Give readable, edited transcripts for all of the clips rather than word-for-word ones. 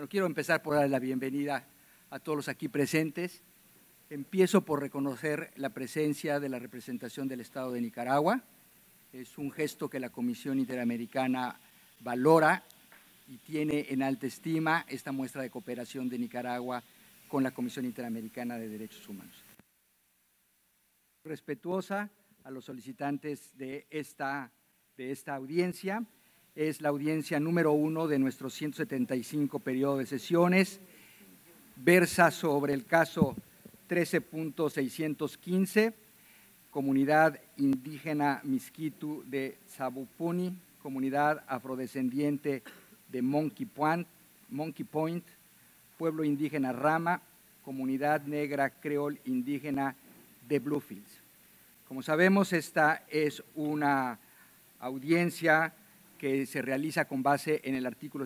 Bueno, quiero empezar por dar la bienvenida a todos los aquí presentes. Empiezo por reconocer la presencia de la representación del Estado de Nicaragua. Es un gesto que la Comisión Interamericana valora y tiene en alta estima esta muestra de cooperación de Nicaragua con la Comisión Interamericana de Derechos Humanos. Respetuosa a los solicitantes de esta audiencia. Es la audiencia número 1 de nuestro 175 periodo de sesiones. Versa sobre el caso 13.615, Comunidad Indígena Miskitu de Sabupuni, Comunidad Afrodescendiente de Monkey Point, Pueblo Indígena Rama, Comunidad Negra Creol Indígena de Bluefields. Como sabemos, esta es una audiencia que se realiza con base en el artículo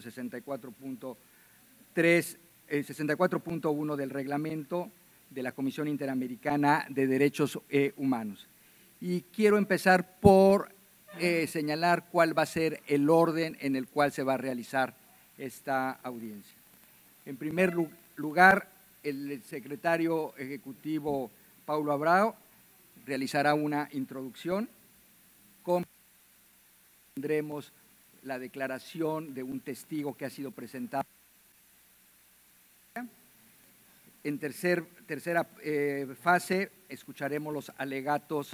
64.1 del reglamento de la Comisión Interamericana de Derechos Humanos. Y quiero empezar por señalar cuál va a ser el orden en el cual se va a realizar esta audiencia. En primer lugar, el secretario ejecutivo Paulo Abrao realizará una introducción. Tendremos la declaración de un testigo que ha sido presentado. En tercera fase, escucharemos los alegatos.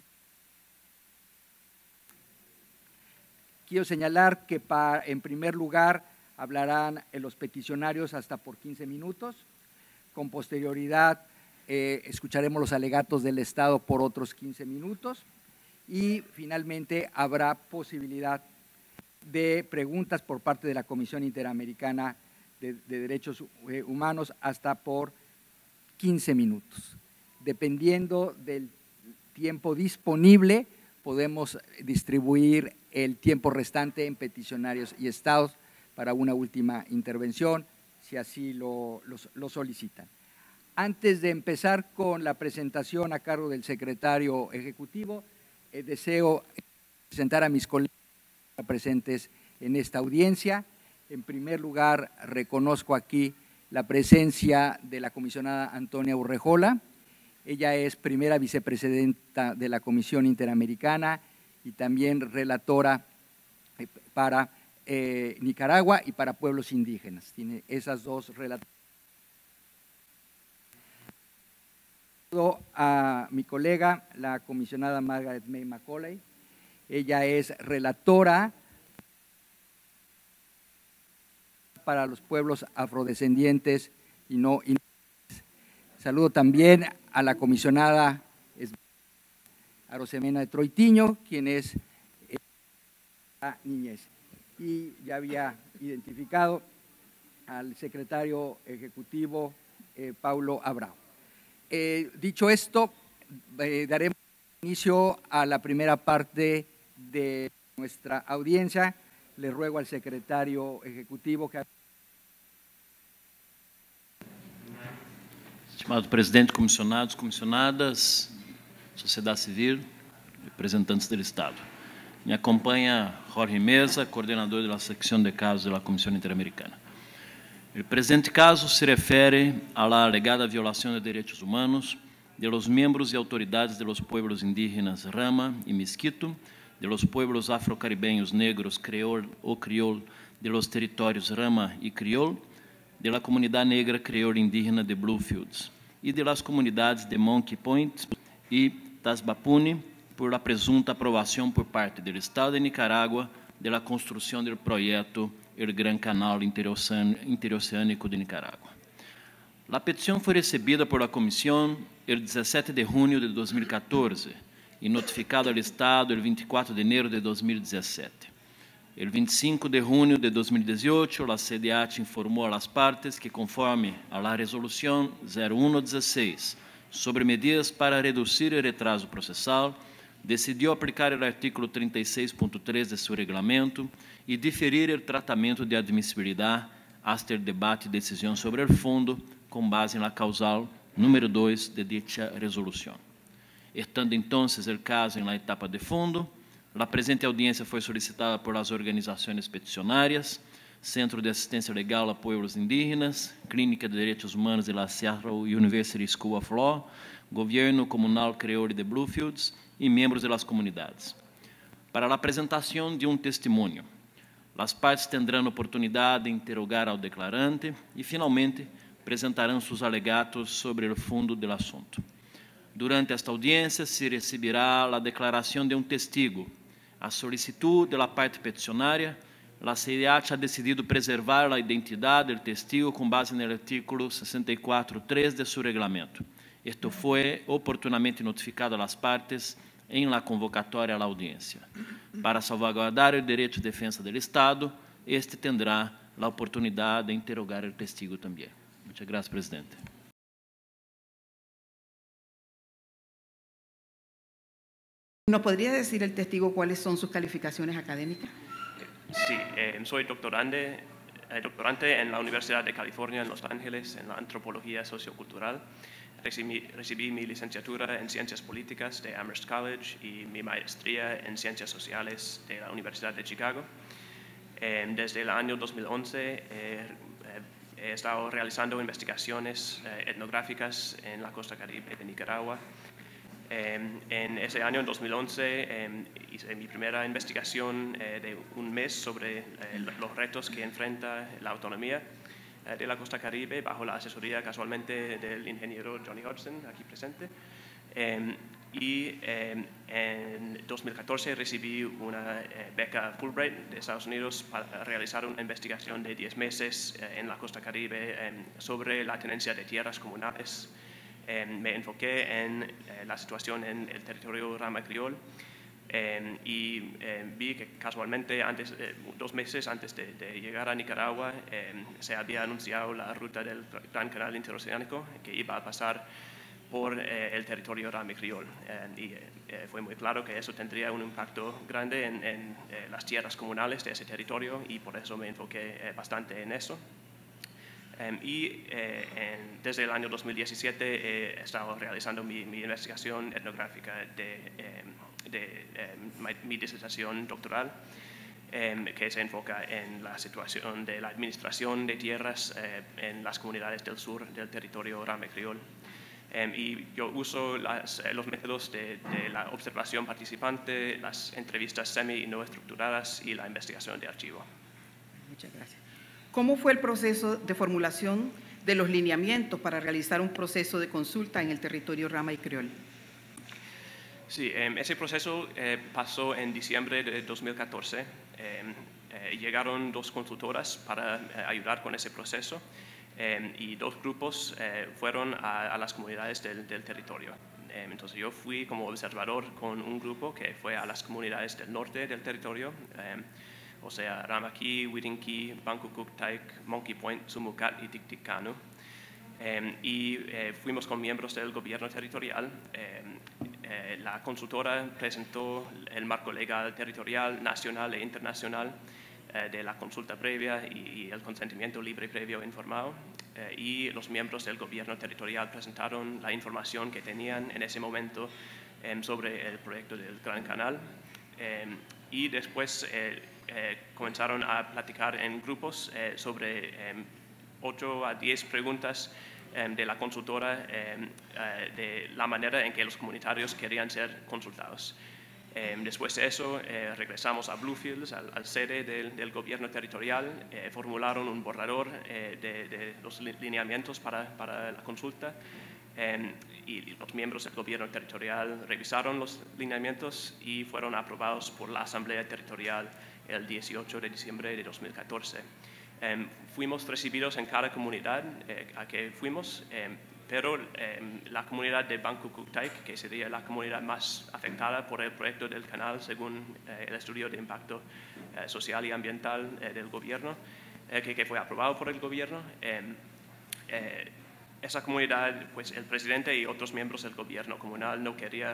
Quiero señalar que en primer lugar hablarán los peticionarios hasta por 15 minutos. Con posterioridad escucharemos los alegatos del Estado por otros 15 minutos. Y finalmente habrá posibilidad de preguntas por parte de la Comisión Interamericana de Derechos Humanos hasta por 15 minutos. Dependiendo del tiempo disponible, podemos distribuir el tiempo restante en peticionarios y estados para una última intervención, si así lo solicitan. Antes de empezar con la presentación a cargo del secretario ejecutivo, deseo presentar a mis colegas presentes en esta audiencia. En primer lugar, reconozco aquí la presencia de la comisionada Antonia Urrejola. Ella es primera vicepresidenta de la Comisión Interamericana y también relatora para Nicaragua y para pueblos indígenas. Tiene esas dos relatorías. A mi colega, la comisionada Margaret May Macaulay. Ella es relatora para los pueblos afrodescendientes y no indígenas. Saludo también a la comisionada Arosemena de Troitiño, quien es la niñez. Y ya había identificado al secretario ejecutivo Paulo Abrao. Dicho esto, daremos inicio a la primera parte de nuestra audiencia. Le ruego al secretario ejecutivo que… Estimado presidente, comissionados, comissionadas, sociedade civil, representantes do Estado. Me acompanha Jorge Mesa, coordenador da secção de casos da Comissão Interamericana. O presente caso se refere à alegada violação de direitos humanos de los miembros y autoridades de los pueblos indígenas Rama y Miskito, de los pueblos afrocaribeños negros Creol o Criol de los territorios Rama y Criol, de la comunidad negra Creol indígena de Bluefields y de las comunidades de Monkey Point y Tasbapuni por la presunta aprobación por parte del Estado de Nicaragua de la construcción del proyecto El Gran Canal Interoceánico de Nicaragua. La petición fue recibida por la Comisión el 17 de junio de 2014 y notificada al Estado el 24 de enero de 2017. El 25 de junio de 2018, la CDH informó a las partes que, conforme a la resolución 0116 sobre medidas para reducir el retraso procesal, decidiu aplicar o artículo 36.3 de seu reglamento e diferir o tratamento de admissibilidade hasta o debate e decisão sobre o fundo com base na causal número 2 de dicha resolução. Estando então o caso na etapa de fundo, a presente audiência foi solicitada por as organizações peticionárias, Centro de Assistência Legal a Pueblos Indígenas, Clínica de Direitos Humanos de La Seattle University School of Law, Governo Comunal Creole de Bluefields e membros das comunidades. Para a apresentação de testemunho, as partes terão oportunidade de interrogar ao declarante e, finalmente, apresentarão seus alegatos sobre o fundo do assunto. Durante esta audiência, se receberá a declaração de testigo. A solicitud da parte peticionária, a CIDH ha decidido preservar a identidade do testigo com base no artículo 64.3 de seu regulamento. Isto foi oportunamente notificado às partes em la convocatória à audiência. Para salvaguardar o direito de defesa do Estado, este terá a oportunidade de interrogar o testigo também. Muchas gracias, presidente. ¿Nos podría decir el testigo cuáles son sus calificaciones académicas? Sí, soy doctorante en la Universidad de California en Los Ángeles en la antropología sociocultural. Recibí mi licenciatura en Ciencias Políticas de Amherst College y mi maestría en Ciencias Sociales de la Universidad de Chicago. Desde el año 2011 he estado realizando investigaciones etnográficas en la costa caribe de Nicaragua. En ese año, en 2011, hice mi primera investigación de un mes sobre los retos que enfrenta la autonomía de la costa caribe bajo la asesoría casualmente del ingeniero Johnny Hudson, aquí presente. Y en 2014 recibí una beca Fulbright de Estados Unidos para realizar una investigación de 10 meses en la costa caribe sobre la tenencia de tierras comunales. Me enfoqué en la situación en el territorio Rama Criol y vi que casualmente 2 meses antes de llegar a Nicaragua se había anunciado la ruta del Gran Canal Interoceánico que iba a pasar por el territorio Rama Criol y fue muy claro que eso tendría un impacto grande en las tierras comunales de ese territorio y por eso me enfoqué bastante en eso. Desde el año 2017 he estado realizando mi investigación etnográfica de mi disertación doctoral, que se enfoca en la situación de la administración de tierras en las comunidades del sur del territorio Rama Criol. Y yo uso los métodos de la observación participante, las entrevistas semi y no estructuradas y la investigación de archivo. Muchas gracias. ¿Cómo fue el proceso de formulación de los lineamientos para realizar un proceso de consulta en el territorio Rama y Criol? Sí, ese proceso pasó en diciembre de 2014. Llegaron 2 consultoras para ayudar con ese proceso y 2 grupos fueron a las comunidades del territorio. Entonces yo fui como observador con un grupo que fue a las comunidades del norte del territorio, o sea, Ramaqui, Wirinqui, Bancucuctaic, Monkey Point, Sumucat y Ticticanu. Y fuimos con miembros del gobierno territorial. La consultora presentó el marco legal territorial, nacional e internacional de la consulta previa y el consentimiento libre previo informado. Y los miembros del gobierno territorial presentaron la información que tenían en ese momento sobre el proyecto del Gran Canal. Y después comenzaron a platicar en grupos sobre 8 a 10 preguntas de la consultora de la manera en que los comunitarios querían ser consultados. Después de eso, regresamos a Bluefields, al sede del gobierno territorial, formularon un borrador de los lineamientos para la consulta y los miembros del gobierno territorial revisaron los lineamientos y fueron aprobados por la Asamblea Territorial el 18 de diciembre de 2014. Fuimos recibidos en cada comunidad a que fuimos, pero la comunidad de Bancucuctaic, que sería la comunidad más afectada por el proyecto del canal según el estudio de impacto social y ambiental del gobierno, que fue aprobado por el gobierno, esa comunidad, pues el presidente y otros miembros del gobierno comunal no quería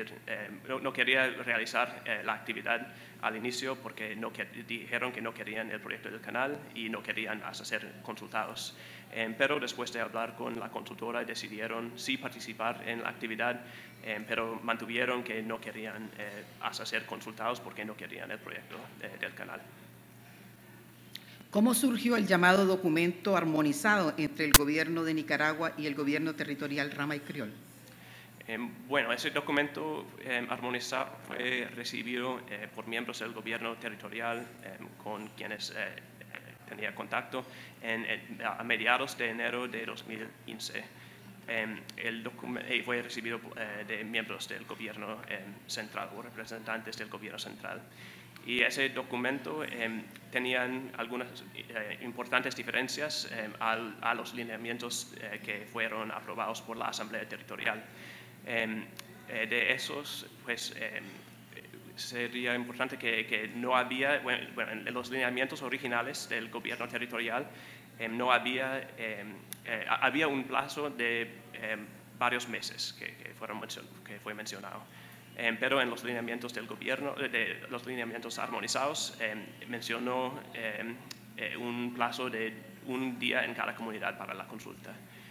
realizar la actividad al inicio porque dijeron que no querían el proyecto del canal y no querían hasta ser consultados. Pero después de hablar con la consultora decidieron sí participar en la actividad, pero mantuvieron que no querían hasta ser consultados porque no querían el proyecto del canal. ¿Cómo surgió el llamado documento armonizado entre el gobierno de Nicaragua y el gobierno territorial Rama y Criol? Bueno, ese documento armonizado fue recibido por miembros del gobierno territorial con quienes tenía contacto a mediados de enero de 2015. El documento fue recibido de miembros del gobierno central o representantes del gobierno central. Y ese documento tenían algunas importantes diferencias a los lineamientos que fueron aprobados por la Asamblea Territorial. De esos, pues, sería importante que no había, bueno, en los lineamientos originales del gobierno territorial no había, había un plazo de varios meses que fue mencionado. Pero en los lineamientos del gobierno, de los lineamientos armonizados, mencionó un plazo de un día en cada comunidad para la consulta.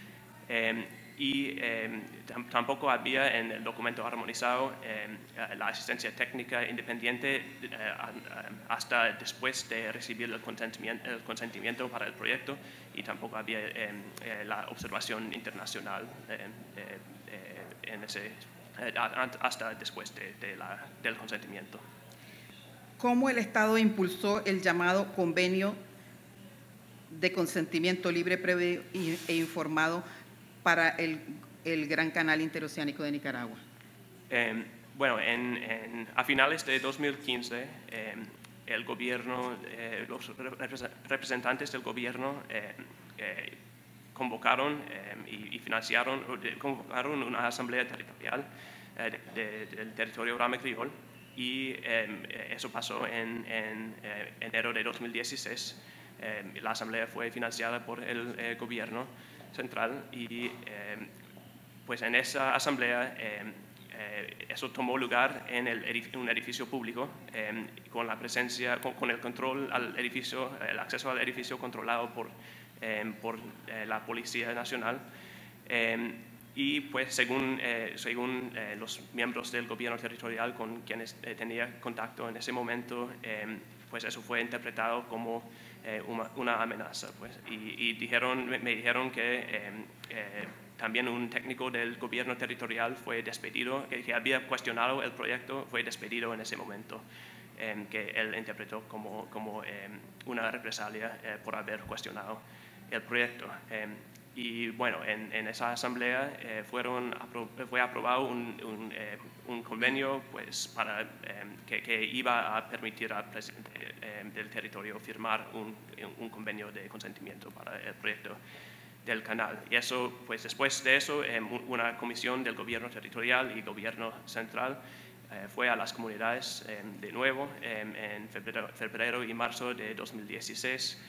Y tampoco había en el documento armonizado la asistencia técnica independiente hasta después de recibir el consentimiento para el proyecto, y tampoco había la observación internacional en ese, hasta después del consentimiento. ¿Cómo el Estado impulsó el llamado Convenio de Consentimiento Libre, Previo e Informado para el Gran Canal Interoceánico de Nicaragua? Bueno, a finales de 2015, el gobierno, los representantes del gobierno convocaron y financiaron, convocaron una asamblea territorial del territorio Rama y Criol, y eso pasó en enero de 2016. La asamblea fue financiada por el gobierno central, y pues en esa asamblea eso tomó lugar en un edificio público, con la presencia, con el control al edificio, el acceso al edificio controlado por la Policía Nacional. Y pues según los miembros del gobierno territorial con quienes tenía contacto en ese momento, pues eso fue interpretado como una amenaza, pues. Y me dijeron que también un técnico del gobierno territorial fue despedido, que había cuestionado el proyecto, fue despedido en ese momento, que él interpretó como una represalia por haber cuestionado el proyecto. Y bueno, en esa asamblea fue aprobado un convenio, pues, para, que iba a permitir al presidente del territorio firmar un convenio de consentimiento para el proyecto del canal. Y eso, pues después de eso, una comisión del gobierno territorial y gobierno central fue a las comunidades de nuevo en febrero y marzo de 2016.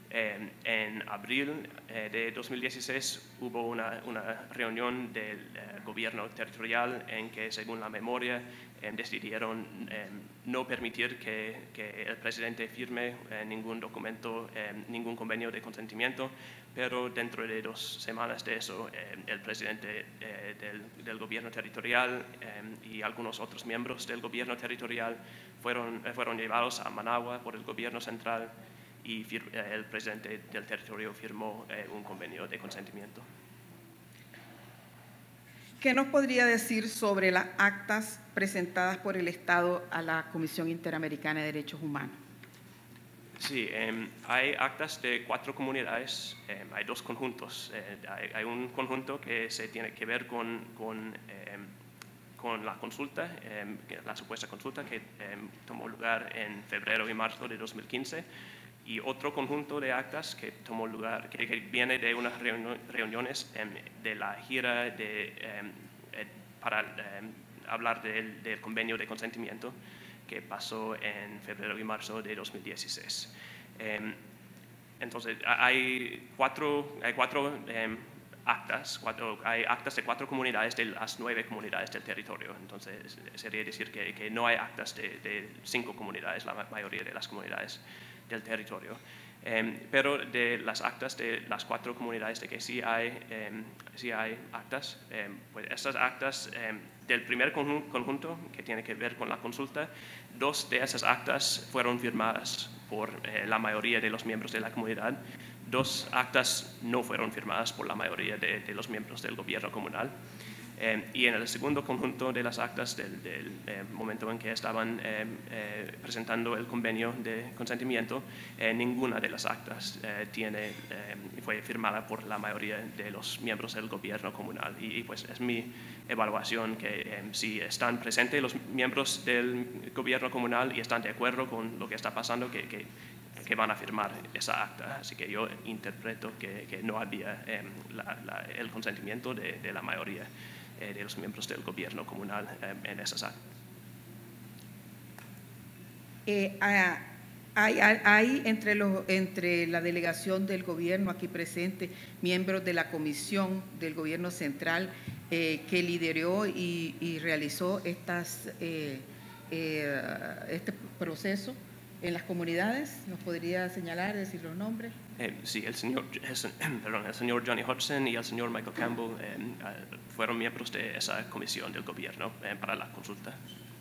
En abril de 2016 hubo una reunión del gobierno territorial en que, según la memoria, decidieron no permitir que el presidente firme ningún documento, ningún convenio de consentimiento, pero dentro de 2 semanas de eso, el presidente del gobierno territorial y algunos otros miembros del gobierno territorial fueron llevados a Managua por el gobierno central, y el presidente del territorio firmó un convenio de consentimiento. ¿Qué nos podría decir sobre las actas presentadas por el Estado a la Comisión Interamericana de Derechos Humanos? Sí, hay actas de 4 comunidades, hay 2 conjuntos. Hay un conjunto que se tiene que ver con la consulta, la supuesta consulta que tomó lugar en febrero y marzo de 2015, y otro conjunto de actas que tomó lugar, que viene de unas reuniones de la gira para hablar del convenio de consentimiento que pasó en febrero y marzo de 2016. Entonces, hay cuatro actas, hay actas de 4 comunidades de las 9 comunidades del territorio. Entonces, sería decir que no hay actas de 5 comunidades, la mayoría de las comunidades del territorio. Pero de las actas de las 4 comunidades de que sí hay actas, pues estas actas del primer conjunto, que tiene que ver con la consulta, 2 de esas actas fueron firmadas por la mayoría de los miembros de la comunidad. 2 actas no fueron firmadas por la mayoría de los miembros del gobierno comunal. Y en el segundo conjunto de las actas del momento en que estaban presentando el convenio de consentimiento, ninguna de las actas fue firmada por la mayoría de los miembros del gobierno comunal. Y pues es mi evaluación que si están presentes los miembros del gobierno comunal y están de acuerdo con lo que está pasando, que van a firmar esa acta. Así que yo interpreto que no había el consentimiento de la mayoría de los miembros del gobierno comunal en esas actas. Hay entre la delegación del gobierno aquí presente miembros de la comisión del gobierno central que lideró y realizó este proceso en las comunidades. ¿Nos podría señalar, decir los nombres? Sí, el señor Johnny Hodgson y el señor Michael Campbell fueron miembros de esa comisión del gobierno para la consulta.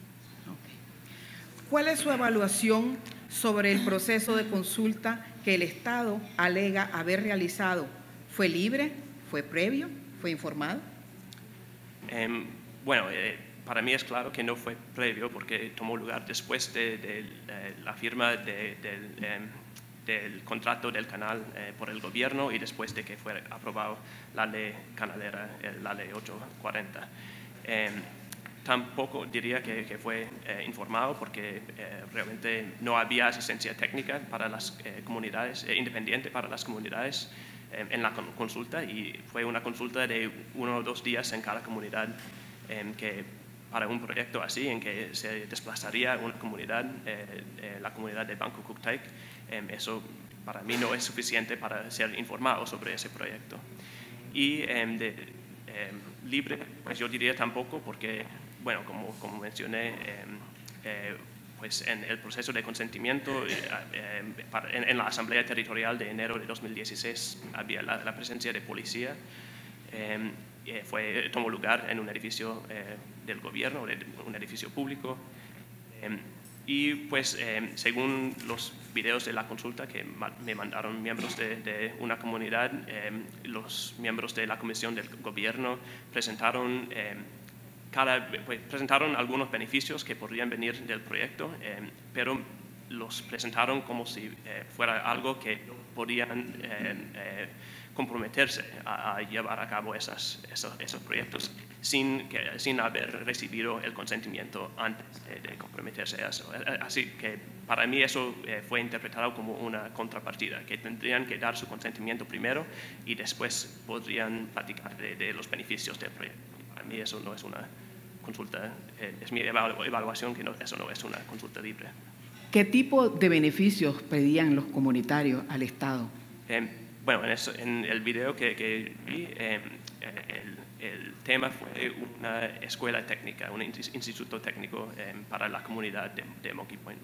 Okay. ¿Cuál es su evaluación sobre el proceso de consulta que el Estado alega haber realizado? ¿Fue libre? ¿Fue previo? ¿Fue informado? Para mí es claro que no fue previo porque tomó lugar después de la firma del contrato del canal por el gobierno y después de que fue aprobado la ley canalera, la ley 840. Tampoco diría que fue informado porque realmente no había asistencia técnica para las comunidades, independiente para las comunidades en la consulta, y fue una consulta de 1 o 2 días en cada comunidad que para un proyecto así en que se desplazaría una comunidad, la comunidad de Banco Kuktaik, eso para mí no es suficiente para ser informado sobre ese proyecto. Y libre, pues yo diría tampoco, porque, bueno, como mencioné, pues en el proceso de consentimiento, en la Asamblea Territorial de enero de 2016 había la presencia de policía. Tomó lugar en un edificio del gobierno, un edificio público. Y pues según los videos de la consulta que me mandaron miembros de una comunidad, los miembros de la comisión del gobierno presentaron algunos beneficios que podrían venir del proyecto, pero los presentaron como si fuera algo que podían comprometerse a llevar a cabo esos proyectos sin haber recibido el consentimiento antes de comprometerse a eso. Así que para mí eso fue interpretado como una contrapartida, que tendrían que dar su consentimiento primero y después podrían platicar de los beneficios del proyecto. Para mí eso no es una consulta, es mi evaluación que eso no es una consulta libre. ¿Qué tipo de beneficios pedían los comunitarios al Estado? Bueno, en el video que vi, el tema fue una escuela técnica, un instituto técnico para la comunidad de Monkey Point.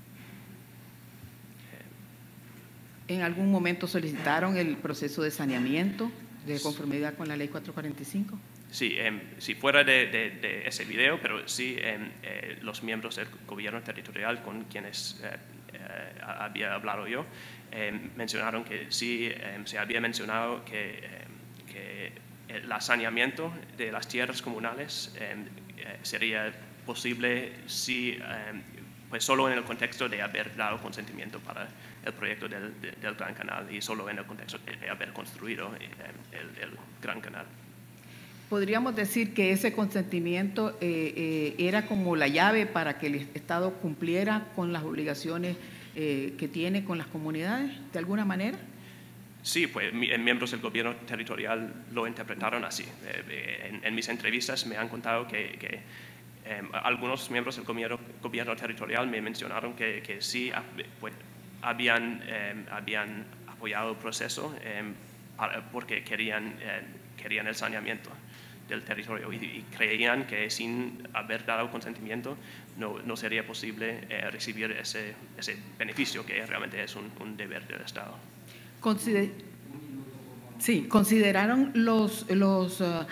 ¿En algún momento solicitaron el proceso de saneamiento de conformidad con la ley 445? Sí, fuera de ese video, pero sí los miembros del gobierno territorial con quienes había hablado yo, mencionaron que sí se había mencionado que el saneamiento de las tierras comunales sería posible si, pues solo en el contexto de haber dado consentimiento para el proyecto del Gran Canal y solo en el contexto de haber construido el Gran Canal. ¿Podríamos decir que ese consentimiento era como la llave para que el Estado cumpliera con las obligaciones que tiene con las comunidades, de alguna manera? Sí, pues miembros del gobierno territorial lo interpretaron así. En mis entrevistas me han contado que algunos miembros del gobierno territorial me mencionaron que sí pues, habían apoyado el proceso porque querían el saneamiento del territorio y creían que sin haber dado consentimiento no sería posible recibir ese beneficio que realmente es un deber del Estado. ¿Consideraron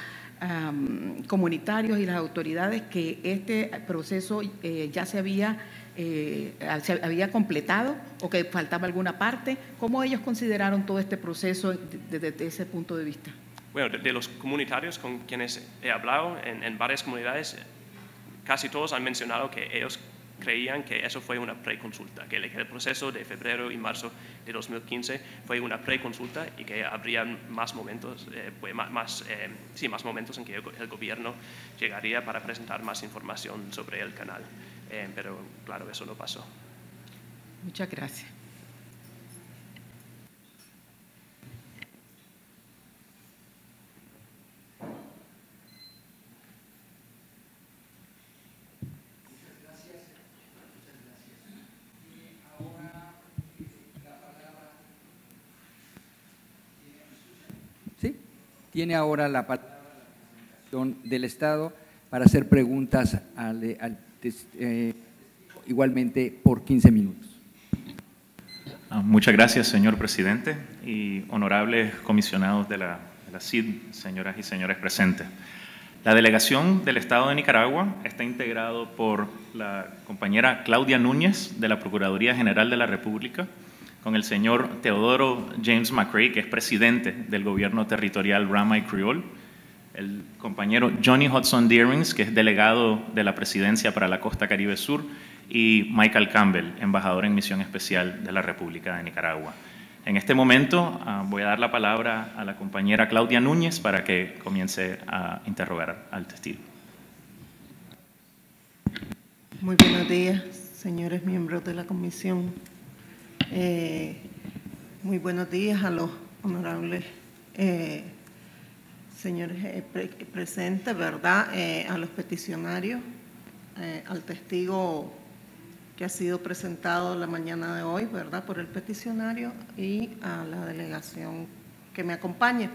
comunitarios y las autoridades que este proceso ya se había completado o que faltaba alguna parte. ¿Cómo ellos consideraron todo este proceso desde ese punto de vista? Bueno, de los comunitarios con quienes he hablado en varias comunidades, casi todos han mencionado que ellos creían que eso fue una preconsulta, que el proceso de febrero y marzo de 2015 fue una preconsulta y que habría más momentos, más momentos en que el gobierno llegaría para presentar más información sobre el canal. Pero claro, eso no pasó. Muchas gracias. Tiene ahora la palabra del Estado para hacer preguntas igualmente por 15 minutos. Muchas gracias, señor presidente y honorables comisionados de la CID, señoras y señores presentes. La delegación del Estado de Nicaragua está integrado por la compañera Claudia Núñez de la Procuraduría General de la República, con el señor Teodoro James McCrae, que es presidente del gobierno territorial Rama y Creole, el compañero Johnny Hudson Dearings, que es delegado de la Presidencia para la Costa Caribe Sur, y Michael Campbell, embajador en misión especial de la República de Nicaragua. En este momento voy a dar la palabra a la compañera Claudia Núñez para que comience a interrogar al testigo. Muy buenos días, señores miembros de la comisión. Muy buenos días a los honorables señores presentes, ¿verdad? A los peticionarios, al testigo que ha sido presentado la mañana de hoy, ¿verdad? Por el peticionario y a la delegación que me acompaña.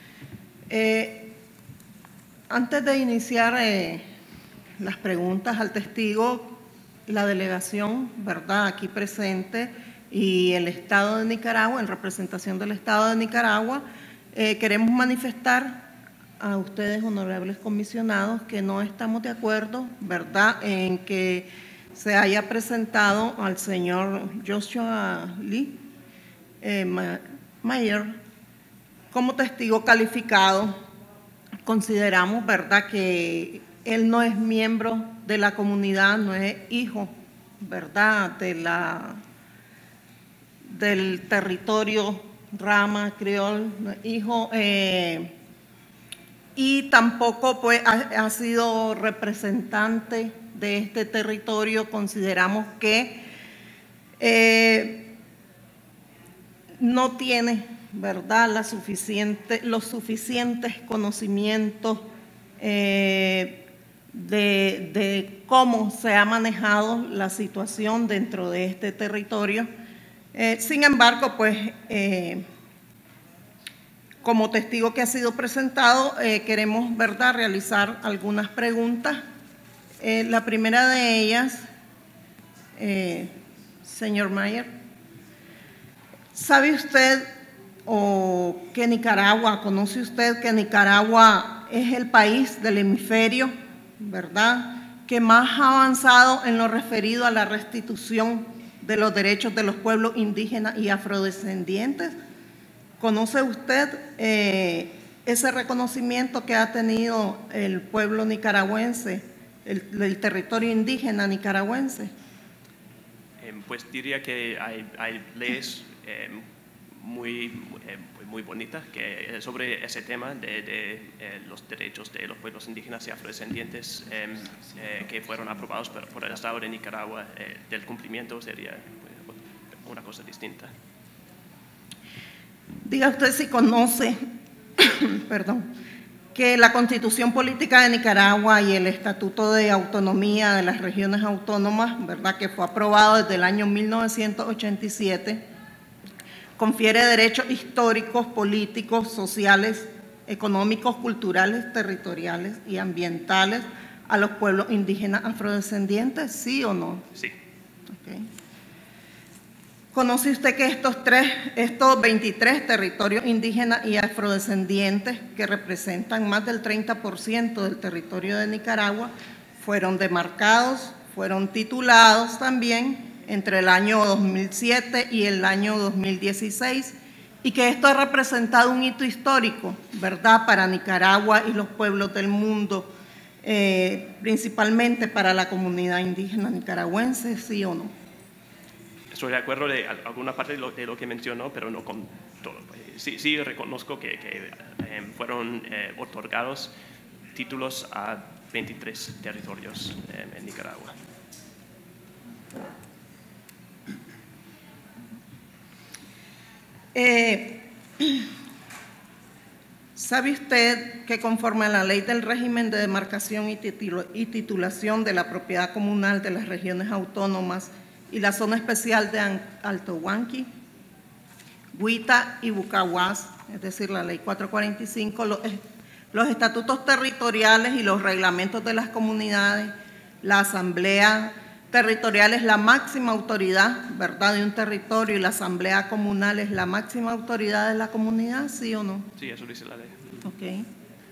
Antes de iniciar las preguntas al testigo, la delegación, ¿verdad? Aquí presente, y el Estado de Nicaragua, en representación del Estado de Nicaragua, queremos manifestar a ustedes, honorables comisionados, que no estamos de acuerdo, ¿verdad?, en que se haya presentado al señor Joshua Lee Mayer como testigo calificado. Consideramos, ¿verdad?, que él no es miembro de la comunidad, no es hijo, ¿verdad?, del territorio Rama, Creole, hijo, y tampoco pues ha sido representante de este territorio. Consideramos que no tiene, ¿verdad?, los suficientes conocimientos de cómo se ha manejado la situación dentro de este territorio. Sin embargo, pues, como testigo que ha sido presentado, queremos, ¿verdad?, realizar algunas preguntas. La primera de ellas, señor Mayer, ¿sabe usted que Nicaragua, conoce usted que Nicaragua es el país del hemisferio, ¿verdad?, que más ha avanzado en lo referido a la restitución de los derechos de los pueblos indígenas y afrodescendientes? ¿Conoce usted ese reconocimiento que ha tenido el pueblo nicaragüense, el territorio indígena nicaragüense? Pues diría que hay leyes muy bonitas sobre ese tema de los derechos de los pueblos indígenas y afrodescendientes que fueron aprobados por el Estado de Nicaragua. Del cumplimiento sería una cosa distinta. Diga usted si conoce, perdón, que la Constitución Política de Nicaragua y el Estatuto de Autonomía de las Regiones Autónomas, ¿verdad?, que fue aprobado desde el año 1987, confiere derechos históricos, políticos, sociales, económicos, culturales, territoriales y ambientales a los pueblos indígenas afrodescendientes, ¿sí o no? Sí. Okay. ¿Conoce usted que estos 23 territorios indígenas y afrodescendientes, que representan más del 30% del territorio de Nicaragua, fueron demarcados, fueron titulados también entre el año 2007 y el año 2016, y que esto ha representado un hito histórico, ¿verdad?, para Nicaragua y los pueblos del mundo, principalmente para la comunidad indígena nicaragüense, ¿sí o no? Estoy de acuerdo de alguna parte de lo que mencionó, pero no con todo. Sí reconozco que fueron otorgados títulos a 23 territorios en Nicaragua. ¿Sabe usted que conforme a la ley del régimen de demarcación y titulación de la propiedad comunal de las regiones autónomas y la zona especial de Alto Huanqui, Güita y Bucahuas, es decir, la ley 445, los estatutos territoriales y los reglamentos de las comunidades, la asamblea territorial es la máxima autoridad, ¿verdad?, de un territorio, y la asamblea comunal es la máxima autoridad de la comunidad, ¿sí o no? Sí, eso dice la ley. Ok.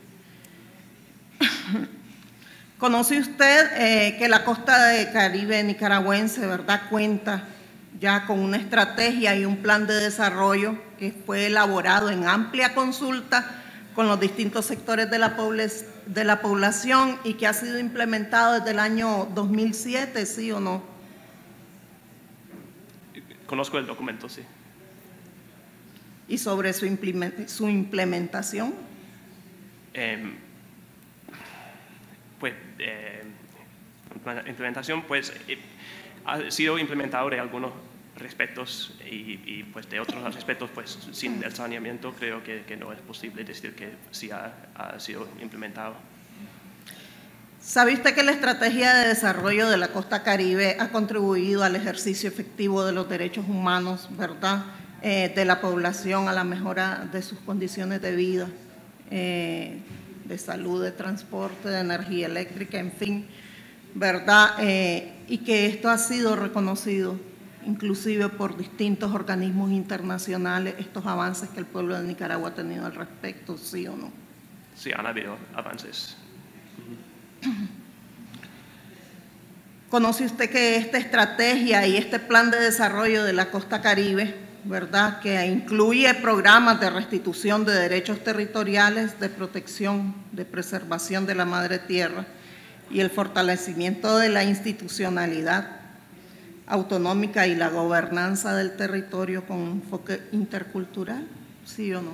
¿Conoce usted que la costa de Caribe nicaragüense, ¿verdad?, cuenta ya con una estrategia y un plan de desarrollo que fue elaborado en amplia consulta con los distintos sectores de la población y que ha sido implementado desde el año 2007, ¿sí o no? Conozco el documento, sí. ¿Y sobre su implementación? Pues, implementación, pues, ha sido implementado de algunos respectos y pues de otros aspectos, pues sin el saneamiento creo que no es posible decir que sí ha sido implementado. ¿Sabe usted que la estrategia de desarrollo de la costa Caribe ha contribuido al ejercicio efectivo de los derechos humanos, ¿verdad?, de la población, a la mejora de sus condiciones de vida, de salud, de transporte, de energía eléctrica, en fin, ¿verdad?, y que esto ha sido reconocido inclusive por distintos organismos internacionales, estos avances que el pueblo de Nicaragua ha tenido al respecto, ¿sí o no? Sí, han habido avances. ¿Conoce usted que esta estrategia y este plan de desarrollo de la costa Caribe, ¿verdad?, que incluye programas de restitución de derechos territoriales, de protección, de preservación de la madre tierra y el fortalecimiento de la institucionalidad autonómica y la gobernanza del territorio con un enfoque intercultural, ¿sí o no?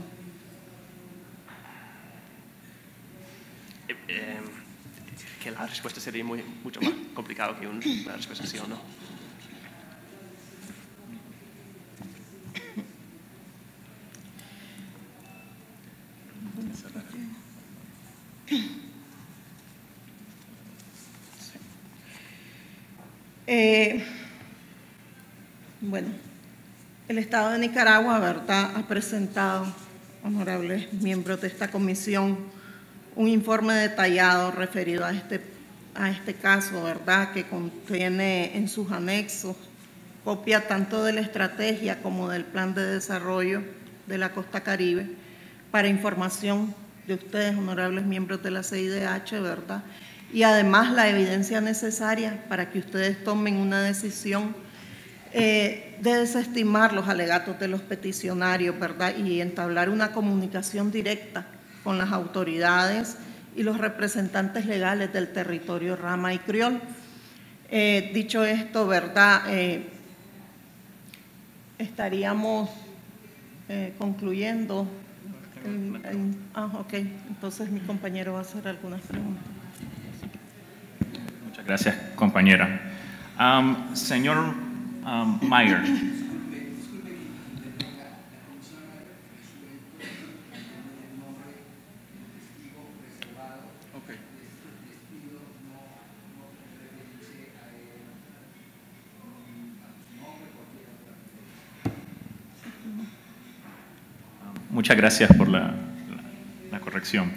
Que la respuesta sería mucho más complicado que una respuesta sí o no. Bueno, el Estado de Nicaragua, ¿verdad?, ha presentado, honorables miembros de esta comisión, un informe detallado referido a este caso, ¿verdad?, que contiene en sus anexos copia tanto de la estrategia como del plan de desarrollo de la costa Caribe, para información de ustedes, honorables miembros de la CIDH, ¿verdad?, y además la evidencia necesaria para que ustedes tomen una decisión de desestimar los alegatos de los peticionarios, ¿verdad?, y entablar una comunicación directa con las autoridades y los representantes legales del territorio Rama y Criol. Dicho esto, ¿verdad?, estaríamos concluyendo. Ok, entonces mi compañero va a hacer algunas preguntas. Muchas gracias, compañera. Señor Meyer. Muchas gracias por la corrección.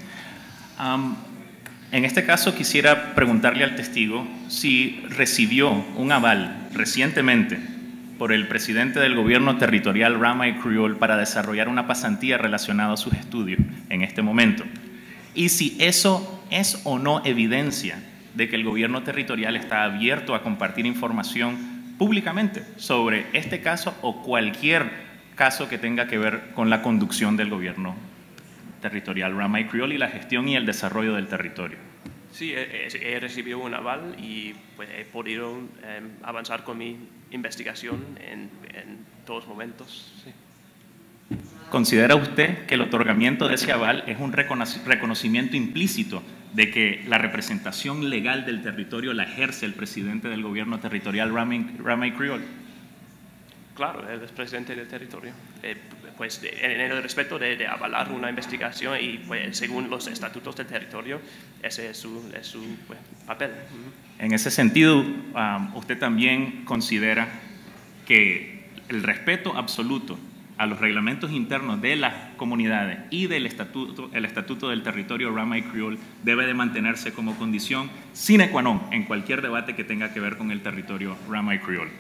En este caso quisiera preguntarle al testigo si recibió un aval recientemente por el presidente del gobierno territorial Rama y Criol para desarrollar una pasantía relacionada a sus estudios en este momento. Y si eso es o no evidencia de que el gobierno territorial está abierto a compartir información públicamente sobre este caso o cualquier caso que tenga que ver con la conducción del gobierno territorial Rama y Criol y la gestión y el desarrollo del territorio. Sí, he recibido un aval y pues, he podido avanzar con mi investigación en todos momentos. Sí. ¿Considera usted que el otorgamiento de ese aval es un reconocimiento implícito de que la representación legal del territorio la ejerce el presidente del gobierno territorial Rama y Criol? Claro, él es presidente del territorio. Pues en el respeto de avalar una investigación y pues, según los estatutos del territorio, ese es su pues, papel. En ese sentido, ¿usted también considera que el respeto absoluto a los reglamentos internos de las comunidades y del estatuto del territorio Rama y Criol debe de mantenerse como condición sine qua non en cualquier debate que tenga que ver con el territorio Rama y Criol?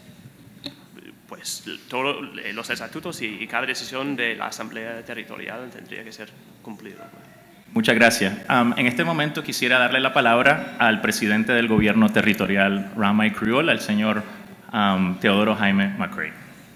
Pues todos los estatutos y cada decisión de la Asamblea Territorial tendría que ser cumplido. Muchas gracias. En este momento quisiera darle la palabra al presidente del gobierno territorial Rama y Criol, al señor Teodoro Jaime McCray.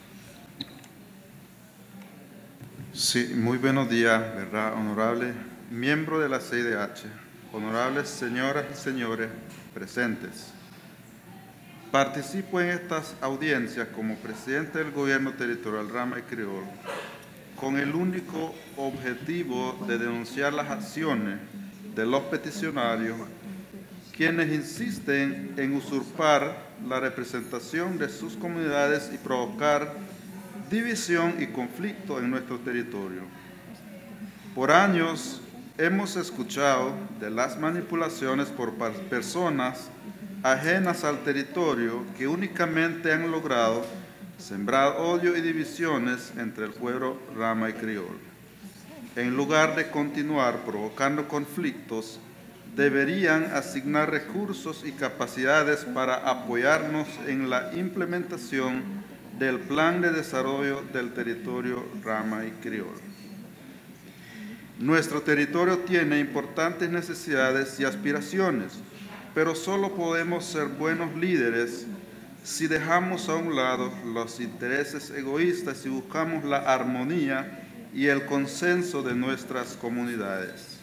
Sí, muy buenos días, ¿verdad? Honorable miembro de la CIDH, honorables señoras y señores presentes. Participo en estas audiencias como presidente del gobierno territorial Rama y Criol con el único objetivo de denunciar las acciones de los peticionarios quienes insisten en usurpar la representación de sus comunidades y provocar división y conflicto en nuestro territorio. Por años hemos escuchado de las manipulaciones por personas ajenas al territorio que únicamente han logrado sembrar odio y divisiones entre el pueblo Rama y Criol. En lugar de continuar provocando conflictos, deberían asignar recursos y capacidades para apoyarnos en la implementación del Plan de Desarrollo del Territorio Rama y Criol. Nuestro territorio tiene importantes necesidades y aspiraciones, pero solo podemos ser buenos líderes si dejamos a un lado los intereses egoístas y buscamos la armonía y el consenso de nuestras comunidades.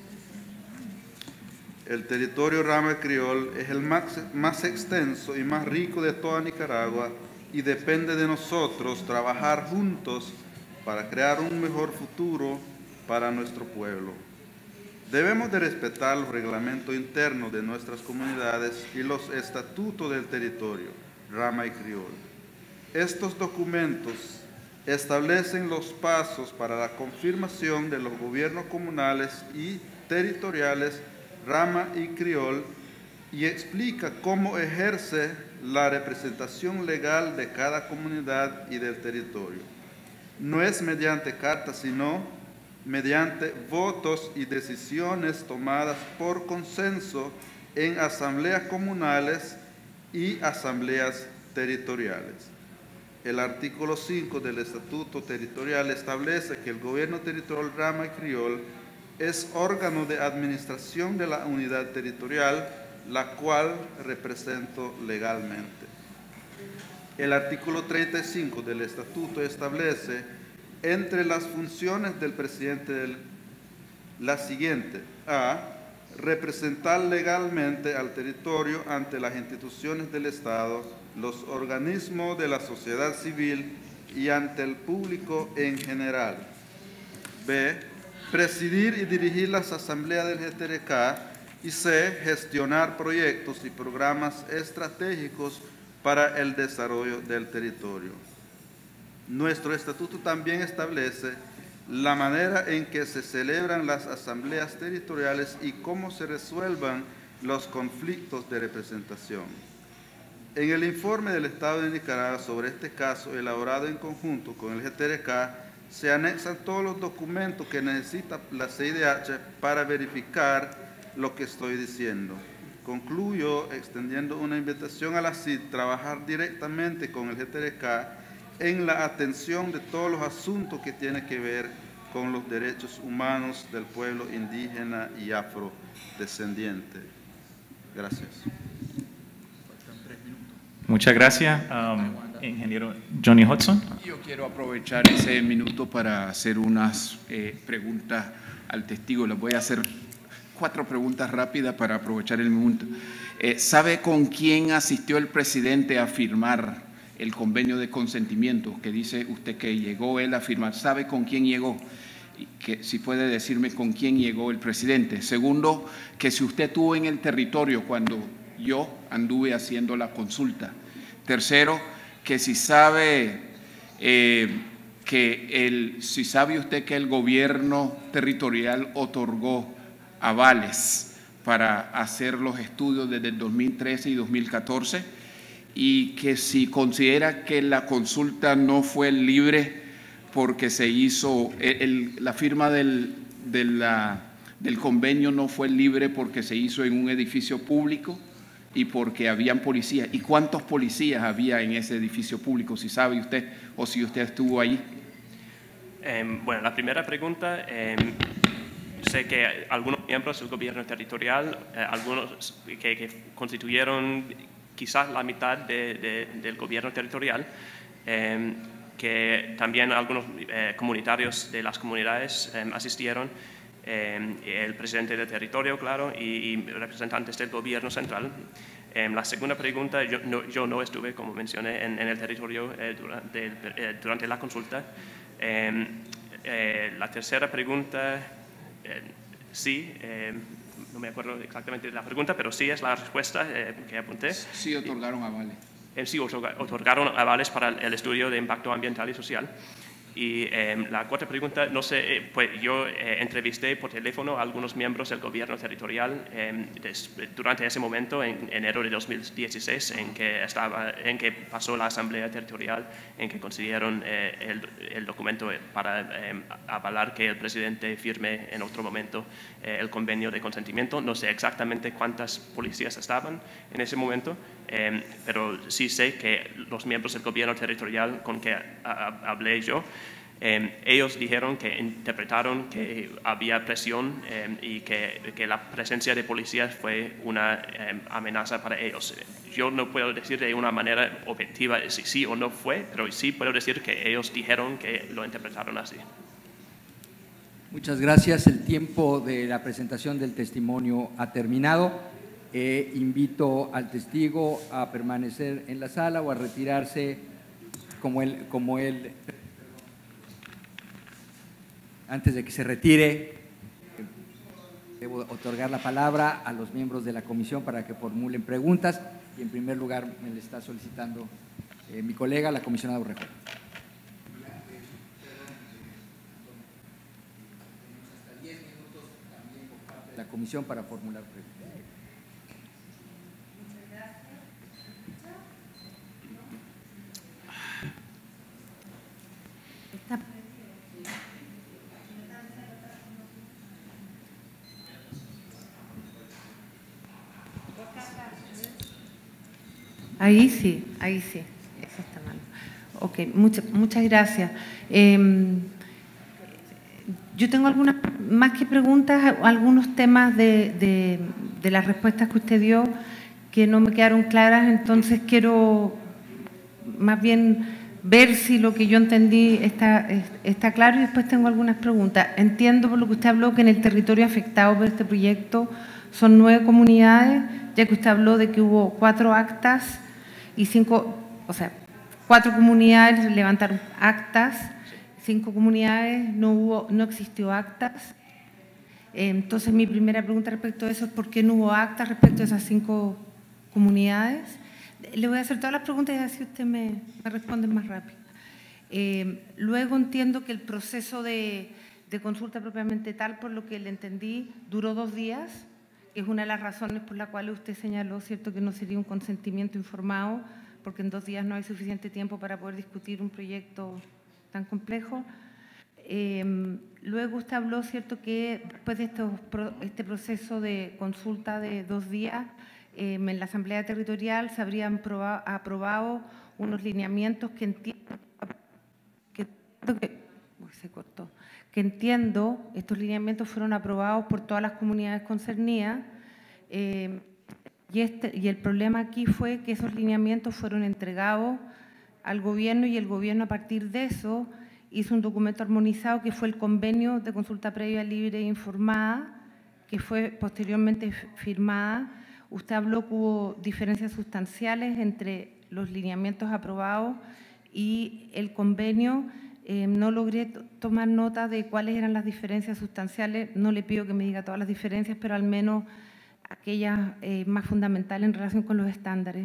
El territorio Rama y Criol es el más extenso y más rico de toda Nicaragua y depende de nosotros trabajar juntos para crear un mejor futuro para nuestro pueblo. Debemos de respetar los reglamentos internos de nuestras comunidades y los estatutos del territorio Rama y Criol. Estos documentos establecen los pasos para la confirmación de los gobiernos comunales y territoriales Rama y Criol y explica cómo ejerce la representación legal de cada comunidad y del territorio. No es mediante cartas, sino mediante votos y decisiones tomadas por consenso en asambleas comunales y asambleas territoriales. El artículo 5 del Estatuto Territorial establece que el Gobierno Territorial Rama y Criol es órgano de administración de la unidad territorial, la cual represento legalmente. El artículo 35 del Estatuto establece entre las funciones del presidente la siguiente: a. Representar legalmente al territorio ante las instituciones del Estado, los organismos de la sociedad civil y ante el público en general. B. Presidir y dirigir las asambleas del GTRK. Y C. Gestionar proyectos y programas estratégicos para el desarrollo del territorio. Nuestro estatuto también establece la manera en que se celebran las asambleas territoriales y cómo se resuelvan los conflictos de representación. En el informe del Estado de Nicaragua sobre este caso, elaborado en conjunto con el GTRK, se anexan todos los documentos que necesita la CIDH para verificar lo que estoy diciendo. Concluyo extendiendo una invitación a la CID a trabajar directamente con el GTRK en la atención de todos los asuntos que tienen que ver con los derechos humanos del pueblo indígena y afrodescendiente. Gracias. Muchas gracias, ingeniero Johnny Hudson. Yo quiero aprovechar ese minuto para hacer unas preguntas al testigo. Les voy a hacer 4 preguntas rápidas para aprovechar el minuto. ¿Sabe con quién asistió el presidente a firmar el convenio de consentimiento que dice usted que llegó él a firmar? ¿Sabe con quién llegó? Que si puede decirme con quién llegó el presidente. Segundo, que si usted estuvo en el territorio cuando yo anduve haciendo la consulta. Tercero, que si sabe si sabe usted que el gobierno territorial otorgó avales para hacer los estudios desde el 2013 y 2014, y que si considera que la consulta no fue libre porque se hizo, la firma del convenio no fue libre porque se hizo en un edificio público y porque habían policías. ¿Y cuántos policías había en ese edificio público, si sabe usted o si usted estuvo ahí? Bueno, la primera pregunta, sé que algunos miembros del gobierno territorial, algunos que constituyeron quizás la mitad del gobierno territorial, que también algunos comunitarios de las comunidades asistieron, el presidente del territorio, claro, y representantes del gobierno central. La segunda pregunta, yo no estuve, como mencioné, en el territorio durante la consulta. La tercera pregunta, sí, no me acuerdo exactamente de la pregunta, pero sí es la respuesta que apunté. Sí otorgaron avales. Sí, otorgaron avales para el estudio de impacto ambiental y social. Y la cuarta pregunta, no sé, pues yo entrevisté por teléfono a algunos miembros del gobierno territorial durante ese momento, en enero de 2016, en que pasó la asamblea territorial, en que consiguieron el documento para avalar que el presidente firme en otro momento el convenio de consentimiento. No sé exactamente cuántas policías estaban en ese momento, pero sí sé que los miembros del gobierno territorial con que hablé yo, ellos dijeron que interpretaron que había presión y que la presencia de policías fue una amenaza para ellos. Yo no puedo decir de una manera objetiva si sí o no fue, pero sí puedo decir que ellos dijeron que lo interpretaron así. Muchas gracias. El tiempo de la presentación del testimonio ha terminado. Invito al testigo a permanecer en la sala o a retirarse como él. Antes de que se retire, debo otorgar la palabra a los miembros de la comisión para que formulen preguntas. Y en primer lugar me le está solicitando mi colega, la comisionada Urrejola. La comisión para formular preguntas. Ahí sí, eso está mal. Ok, muchas gracias. Yo tengo algunas, más que preguntas, algunos temas de las respuestas que usted dio que no me quedaron claras, entonces quiero más bien ver si lo que yo entendí está claro, y después tengo algunas preguntas. Entiendo por lo que usted habló que en el territorio afectado por este proyecto son 9 comunidades, ya que usted habló de que hubo 4 actas y 4 comunidades levantaron actas, 5 comunidades no existió actas. Entonces mi primera pregunta respecto a eso es ¿por qué no hubo actas respecto a esas 5 comunidades? Le voy a hacer todas las preguntas y así usted me responde más rápido. Luego entiendo que el proceso de consulta propiamente tal, por lo que le entendí, duró 2 días, que es una de las razones por las cuales usted señaló, ¿cierto?, que no sería un consentimiento informado, porque en 2 días no hay suficiente tiempo para poder discutir un proyecto tan complejo. Luego usted habló, ¿cierto?, que después de este proceso de consulta de 2 días, en la Asamblea Territorial se habrían aprobado unos lineamientos que entiendo, estos lineamientos fueron aprobados por todas las comunidades concernidas, y el problema aquí fue que esos lineamientos fueron entregados al gobierno y el gobierno a partir de eso hizo un documento armonizado que fue el convenio de consulta previa libre e informada, que fue posteriormente firmada. Usted habló que hubo diferencias sustanciales entre los lineamientos aprobados y el convenio. No logré tomar nota de cuáles eran las diferencias sustanciales. No le pido que me diga todas las diferencias, pero al menos aquellas más fundamentales en relación con los estándares.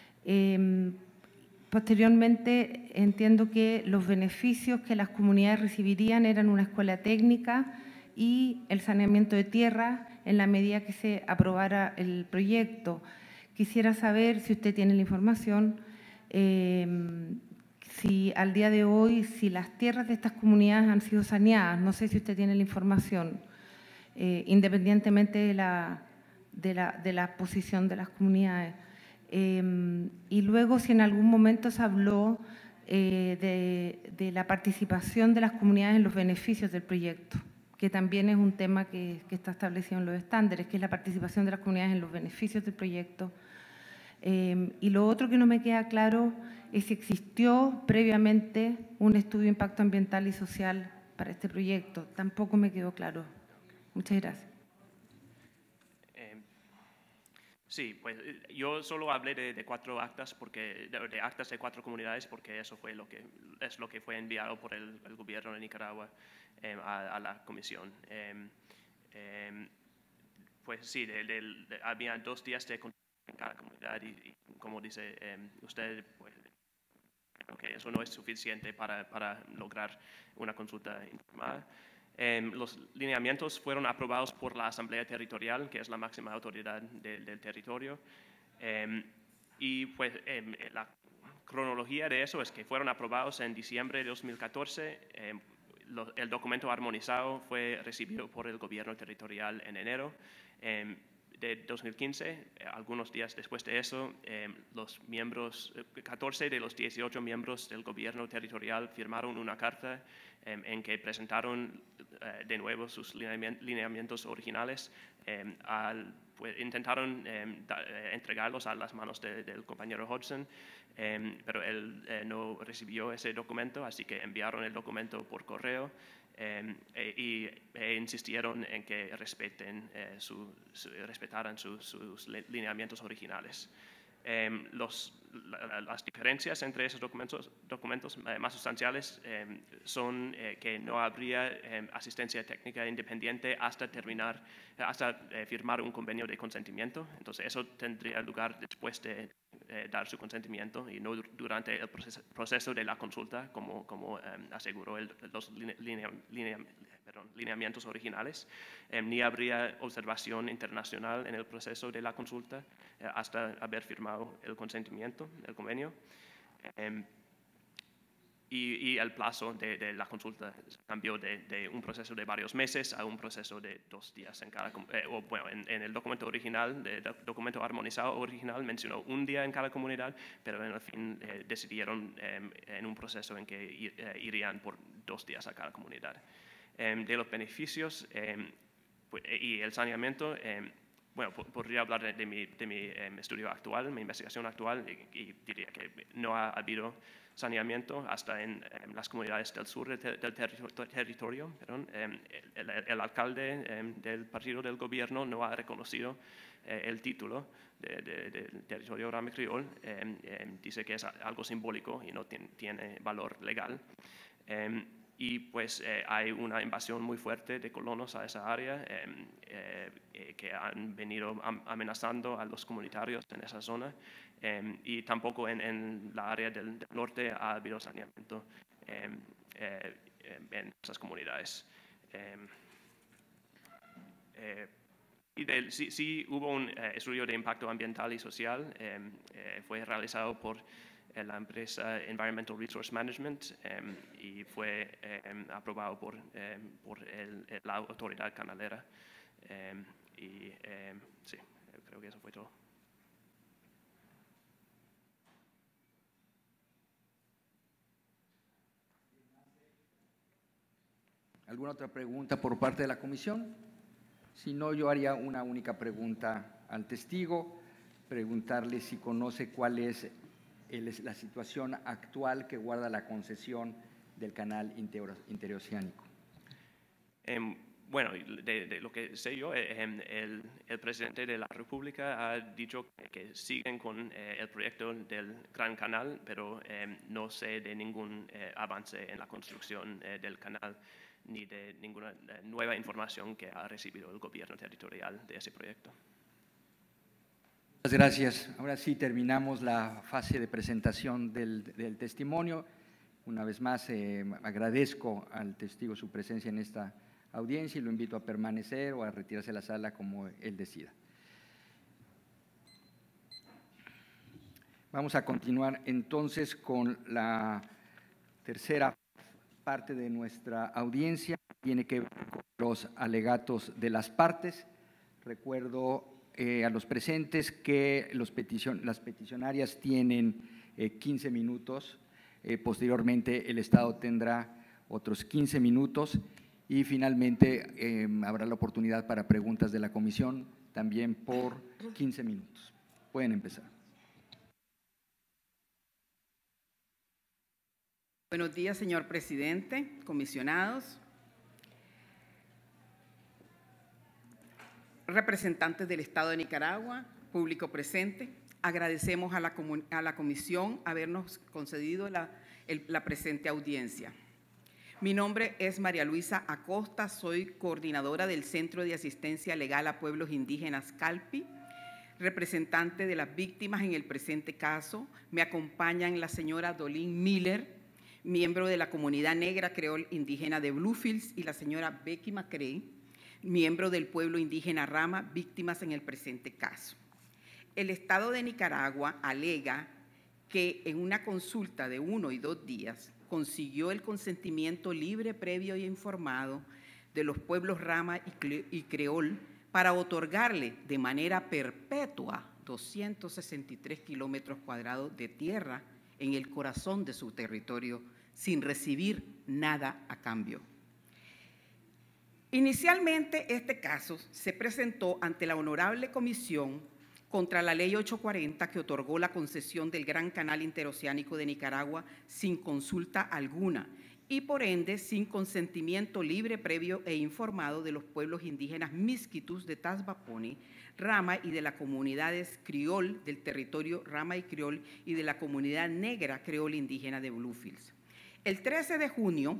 Posteriormente, entiendo que los beneficios que las comunidades recibirían eran una escuela técnica y el saneamiento de tierra en la medida que se aprobara el proyecto. Quisiera saber si usted tiene la información, si al día de hoy, si las tierras de estas comunidades han sido saneadas. No sé si usted tiene la información, independientemente de la posición de las comunidades. Y luego, si en algún momento se habló de la participación de las comunidades en los beneficios del proyecto, que también es un tema que está establecido en los estándares, que es la participación de las comunidades en los beneficios del proyecto. Y lo otro que no me queda claro es si existió previamente un estudio de impacto ambiental y social para este proyecto. Tampoco me quedó claro. Muchas gracias. Sí, pues yo solo hablé de 4 actas, de actas de 4 comunidades, porque eso fue lo que fue enviado por el gobierno de Nicaragua a la comisión. Pues sí, había 2 días de consulta en cada comunidad y como dice usted, pues, creo que eso no es suficiente para lograr una consulta informada. Los lineamientos fueron aprobados por la Asamblea Territorial, que es la máxima autoridad del territorio, y pues la cronología de eso es que fueron aprobados en diciembre de 2014, el documento armonizado fue recibido por el gobierno territorial en enero de 2015. Algunos días después de eso, 14 de los 18 miembros del gobierno territorial firmaron una carta en que presentaron de nuevo sus lineamientos originales. Intentaron entregarlos a las manos del compañero Hodgson, pero él no recibió ese documento, así que enviaron el documento por correo. E insistieron en que respetaran sus lineamientos originales. Las diferencias entre esos documentos más sustanciales son que no habría asistencia técnica independiente hasta firmar un convenio de consentimiento. Entonces eso tendría lugar después de dar su consentimiento y no durante el proceso de la consulta, como aseguró los lineamientos originales. Ni habría observación internacional en el proceso de la consulta hasta haber firmado el consentimiento, el convenio. Y el plazo de la consulta cambió de un proceso de varios meses a un proceso de 2 días en cada. En el documento original, el documento armonizado original mencionó 1 día en cada comunidad, pero en el fin decidieron en un proceso en que irían por 2 días a cada comunidad. De los beneficios y el saneamiento, podría hablar de mi estudio actual, mi investigación actual, y diría que no ha habido saneamiento hasta en las comunidades del sur del territorio. El alcalde del partido del gobierno no ha reconocido el título del territorio Rama Criol. Dice que es algo simbólico y no tiene valor legal. Y pues hay una invasión muy fuerte de colonos a esa área que han venido amenazando a los comunitarios en esa zona, y tampoco en la área del norte ha habido saneamiento en esas comunidades. Sí hubo un estudio de impacto ambiental y social, fue realizado por la empresa Environmental Resource Management y fue aprobado por la autoridad canalera. Sí, creo que eso fue todo. ¿Alguna otra pregunta por parte de la comisión? Si no, yo haría una única pregunta al testigo, preguntarle si conoce cuál es la situación actual que guarda la concesión del canal interoceánico. Bueno, de lo que sé yo, el presidente de la República ha dicho que siguen con el proyecto del Gran Canal, pero no sé de ningún avance en la construcción del canal ni de ninguna nueva información que ha recibido el gobierno territorial de ese proyecto. Muchas gracias. Ahora sí terminamos la fase de presentación del testimonio. Una vez más, agradezco al testigo su presencia en esta audiencia y lo invito a permanecer o a retirarse de la sala como él decida. Vamos a continuar entonces con la tercera parte de nuestra audiencia. Tiene que ver con los alegatos de las partes. Recuerdo a los presentes que las peticionarias tienen 15 minutos. Posteriormente, el Estado tendrá otros 15 minutos. Y finalmente habrá la oportunidad para preguntas de la comisión también por 15 minutos. Pueden empezar. Buenos días, señor presidente, comisionados, representantes del Estado de Nicaragua, público presente. Agradecemos a la comisión habernos concedido la presente audiencia. Mi nombre es María Luisa Acosta, soy coordinadora del Centro de Asistencia Legal a Pueblos Indígenas CALPI, representante de las víctimas en el presente caso. Me acompañan la señora Dolín Miller, miembro de la comunidad negra creol indígena de Bluefields, y la señora Becky McCray, miembro del pueblo indígena Rama, víctimas en el presente caso. El Estado de Nicaragua alega que en una consulta de 1 y 2 días consiguió el consentimiento libre, previo e informado de los pueblos Rama y Creol para otorgarle de manera perpetua 263 kilómetros cuadrados de tierra en el corazón de su territorio, sin recibir nada a cambio. Inicialmente, este caso se presentó ante la Honorable Comisión contra la Ley 840, que otorgó la concesión del Gran Canal Interoceánico de Nicaragua sin consulta alguna y, por ende, sin consentimiento libre, previo e informado de los pueblos indígenas Miskitus de Tasbaponi, Rama, y de las comunidades criol del territorio Rama y Criol, y de la comunidad negra creol indígena de Bluefields. El 13 de junio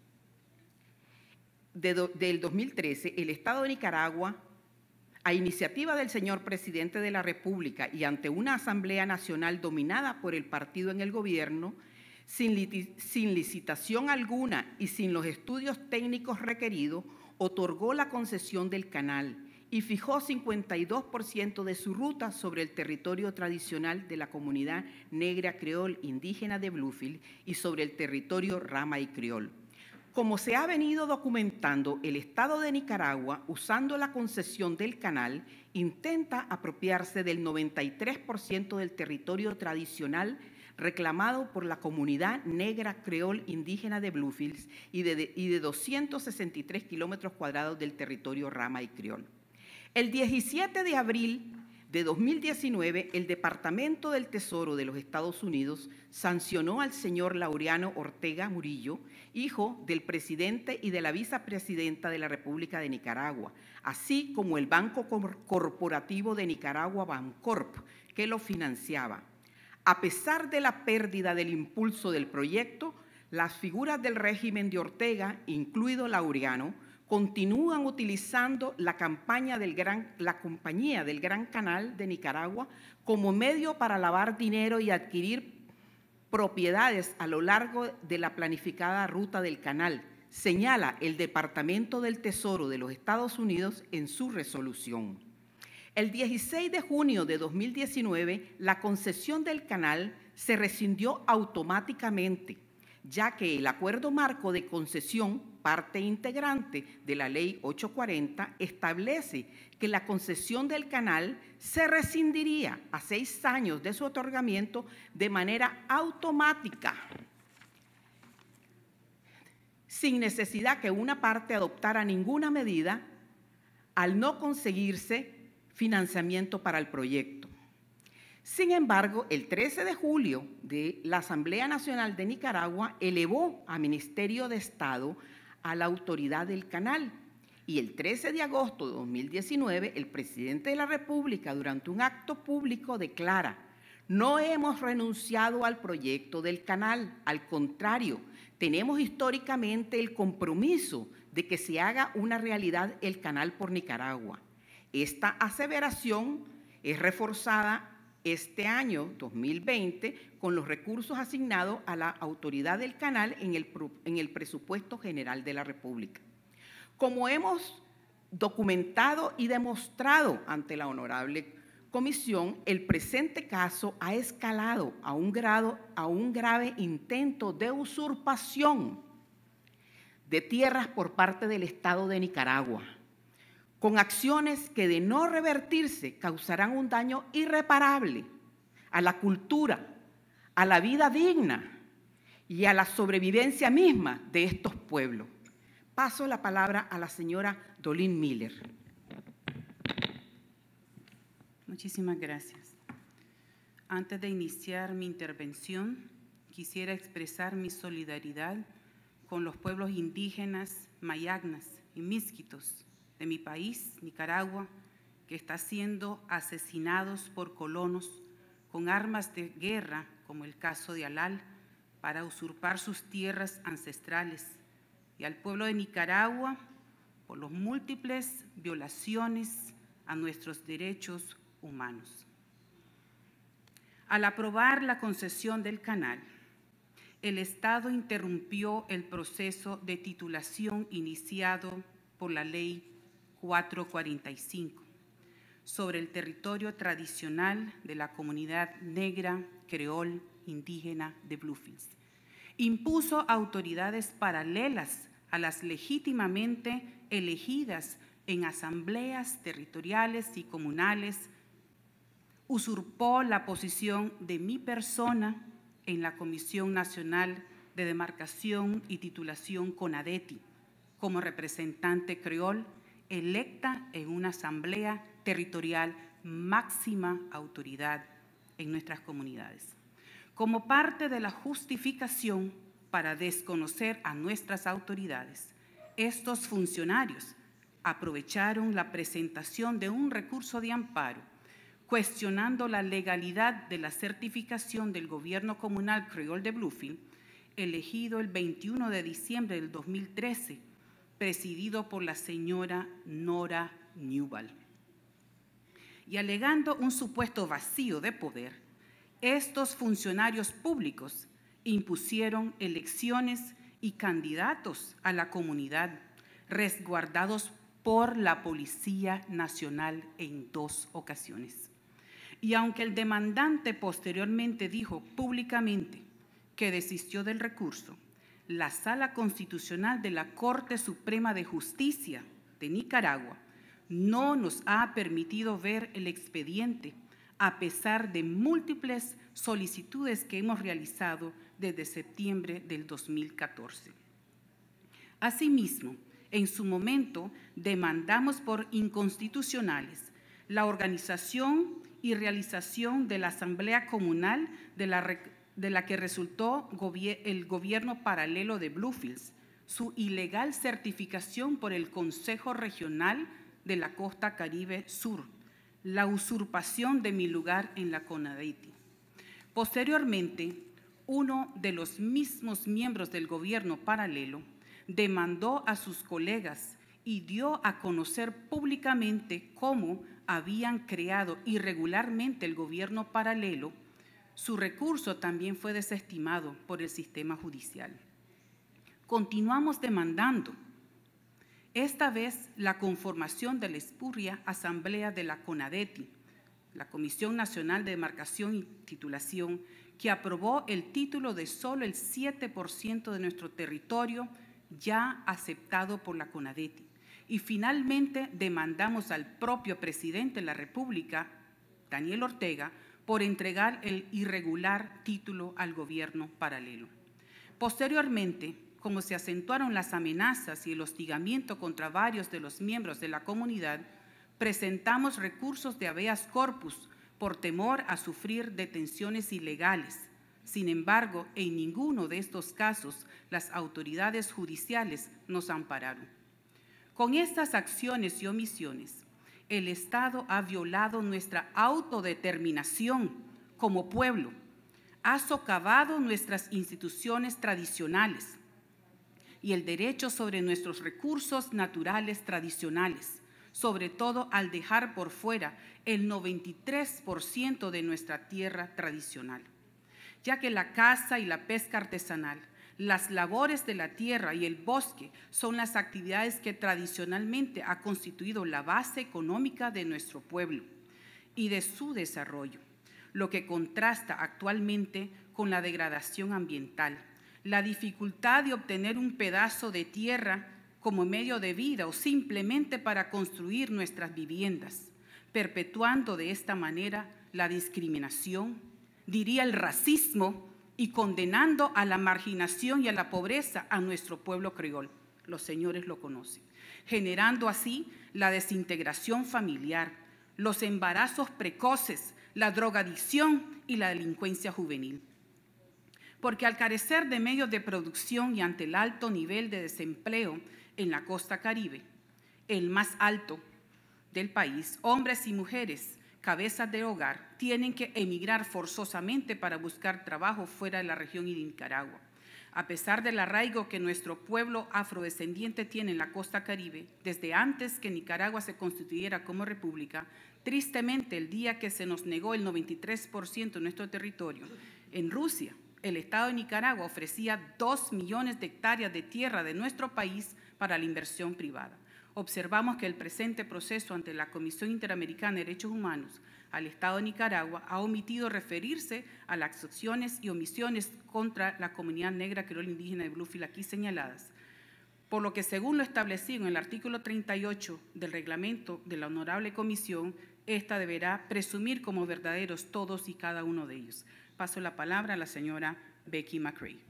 del 2013, el Estado de Nicaragua, a iniciativa del señor presidente de la República y ante una Asamblea Nacional dominada por el partido en el gobierno, sin licitación alguna y sin los estudios técnicos requeridos, otorgó la concesión del canal y fijó 52% de su ruta sobre el territorio tradicional de la comunidad negra creol indígena de Bluefield y sobre el territorio Rama y Criol. Como se ha venido documentando, el Estado de Nicaragua, usando la concesión del canal, intenta apropiarse del 93% del territorio tradicional reclamado por la comunidad negra creol indígena de Bluefields y de 263 kilómetros cuadrados del territorio Rama y Criol. El 17 de abril de 2019, el Departamento del Tesoro de los Estados Unidos sancionó al señor Laureano Ortega Murillo, hijo del presidente y de la vicepresidenta de la República de Nicaragua, así como el Banco Corporativo de Nicaragua, Bancorp, que lo financiaba. A pesar de la pérdida del impulso del proyecto, las figuras del régimen de Ortega, incluido Laureano, continúan utilizando la compañía del Gran Canal de Nicaragua como medio para lavar dinero y adquirir propiedades a lo largo de la planificada ruta del canal, señala el Departamento del Tesoro de los Estados Unidos en su resolución. El 16 de junio de 2019, la concesión del canal se rescindió automáticamente, ya que el Acuerdo Marco de Concesión, parte integrante de la Ley 840, establece que la concesión del canal se rescindiría a 6 años de su otorgamiento de manera automática sin necesidad que una parte adoptara ninguna medida al no conseguirse financiamiento para el proyecto. Sin embargo, el 13 de julio la Asamblea Nacional de Nicaragua elevó al Ministerio de Estado a la autoridad del canal, y el 13 de agosto de 2019 el presidente de la República, durante un acto público, declara: no hemos renunciado al proyecto del canal, al contrario, tenemos históricamente el compromiso de que se haga una realidad el canal por Nicaragua. Esta aseveración es reforzada este año 2020 con los recursos asignados a la autoridad del canal en el presupuesto general de la República. Como hemos documentado y demostrado ante la honorable comisión, el presente caso ha escalado a un grave intento de usurpación de tierras por parte del Estado de Nicaragua, con acciones que, de no revertirse, causarán un daño irreparable a la cultura, a la vida digna y a la sobrevivencia misma de estos pueblos. Paso la palabra a la señora Dolin Miller. Muchísimas gracias. Antes de iniciar mi intervención, quisiera expresar mi solidaridad con los pueblos indígenas mayagnas y misquitos de mi país, Nicaragua, que está siendo asesinados por colonos con armas de guerra, como el caso de Alal, para usurpar sus tierras ancestrales, y al pueblo de Nicaragua por las múltiples violaciones a nuestros derechos humanos. Al aprobar la concesión del canal, el Estado interrumpió el proceso de titulación iniciado por la Ley 445 sobre el territorio tradicional de la comunidad negra, creol, indígena de Bluefields. Impuso autoridades paralelas a las legítimamente elegidas en asambleas territoriales y comunales, usurpó la posición de mi persona en la Comisión Nacional de Demarcación y Titulación CONADETI como representante creol electa en una asamblea territorial, máxima autoridad en nuestras comunidades. Como parte de la justificación para desconocer a nuestras autoridades, estos funcionarios aprovecharon la presentación de un recurso de amparo cuestionando la legalidad de la certificación del gobierno comunal creol de Bluefield, elegido el 21 de diciembre del 2013, presidido por la señora Nora Newball. Y alegando un supuesto vacío de poder, estos funcionarios públicos impusieron elecciones y candidatos a la comunidad, resguardados por la Policía Nacional en 2 ocasiones. Y aunque el demandante posteriormente dijo públicamente que desistió del recurso, la Sala Constitucional de la Corte Suprema de Justicia de Nicaragua no nos ha permitido ver el expediente a pesar de múltiples solicitudes que hemos realizado desde septiembre del 2014. Asimismo, en su momento demandamos por inconstitucionales la organización y realización de la Asamblea Comunal de la que resultó el gobierno paralelo de Bluefields, su ilegal certificación por el Consejo Regional de la Costa Caribe Sur, la usurpación de mi lugar en la CONADETI. Posteriormente, uno de los mismos miembros del gobierno paralelo demandó a sus colegas y dio a conocer públicamente cómo habían creado irregularmente el gobierno paralelo. Su recurso también fue desestimado por el sistema judicial. Continuamos demandando, esta vez la conformación de la espuria Asamblea de la CONADETI, la Comisión Nacional de Demarcación y Titulación, que aprobó el título de solo el 7% de nuestro territorio ya aceptado por la CONADETI. Y finalmente demandamos al propio presidente de la República, Daniel Ortega, por entregar el irregular título al gobierno paralelo. Posteriormente, como se acentuaron las amenazas y el hostigamiento contra varios de los miembros de la comunidad, presentamos recursos de habeas corpus por temor a sufrir detenciones ilegales. Sin embargo, en ninguno de estos casos las autoridades judiciales nos ampararon. Con estas acciones y omisiones, el Estado ha violado nuestra autodeterminación como pueblo, ha socavado nuestras instituciones tradicionales y el derecho sobre nuestros recursos naturales tradicionales, sobre todo al dejar por fuera el 93% de nuestra tierra tradicional, ya que la caza y la pesca artesanal, las labores de la tierra y el bosque son las actividades que tradicionalmente ha constituido la base económica de nuestro pueblo y de su desarrollo, lo que contrasta actualmente con la degradación ambiental, la dificultad de obtener un pedazo de tierra como medio de vida o simplemente para construir nuestras viviendas, perpetuando de esta manera la discriminación, diría el racismo, y condenando a la marginación y a la pobreza a nuestro pueblo criol. Los señores lo conocen. Generando así la desintegración familiar, los embarazos precoces, la drogadicción y la delincuencia juvenil. Porque al carecer de medios de producción y ante el alto nivel de desempleo en la costa caribe, el más alto del país, hombres y mujeres cabezas de hogar tienen que emigrar forzosamente para buscar trabajo fuera de la región y de Nicaragua. A pesar del arraigo que nuestro pueblo afrodescendiente tiene en la costa caribe, desde antes que Nicaragua se constituyera como república, tristemente el día que se nos negó el 93% de nuestro territorio, en Rusia, el Estado de Nicaragua ofrecía 2 millones de hectáreas de tierra de nuestro país para la inversión privada. Observamos que el presente proceso ante la Comisión Interamericana de Derechos Humanos al Estado de Nicaragua ha omitido referirse a las acciones y omisiones contra la comunidad negra, criol, indígena de Bluefield aquí señaladas, por lo que según lo establecido en el artículo 38 del reglamento de la Honorable Comisión, esta deberá presumir como verdaderos todos y cada uno de ellos. Paso la palabra a la señora Becky McCray.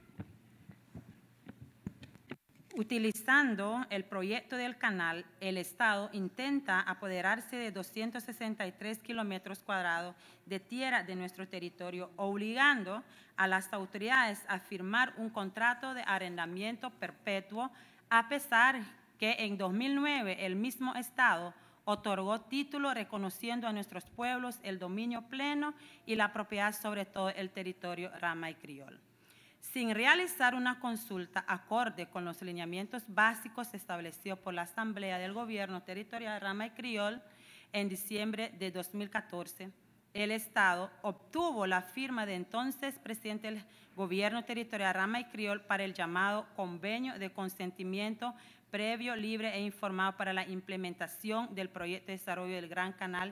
Utilizando el proyecto del canal, el Estado intenta apoderarse de 263 kilómetros cuadrados de tierra de nuestro territorio, obligando a las autoridades a firmar un contrato de arrendamiento perpetuo, a pesar que en 2009 el mismo Estado otorgó título reconociendo a nuestros pueblos el dominio pleno y la propiedad sobre todo el territorio Rama y Criol, sin realizar una consulta acorde con los lineamientos básicos establecidos por la Asamblea del Gobierno Territorial Rama y Criol en diciembre de 2014. El Estado obtuvo la firma de entonces presidente del Gobierno Territorial Rama y Criol para el llamado Convenio de Consentimiento Previo, Libre e Informado para la implementación del proyecto de desarrollo del Gran Canal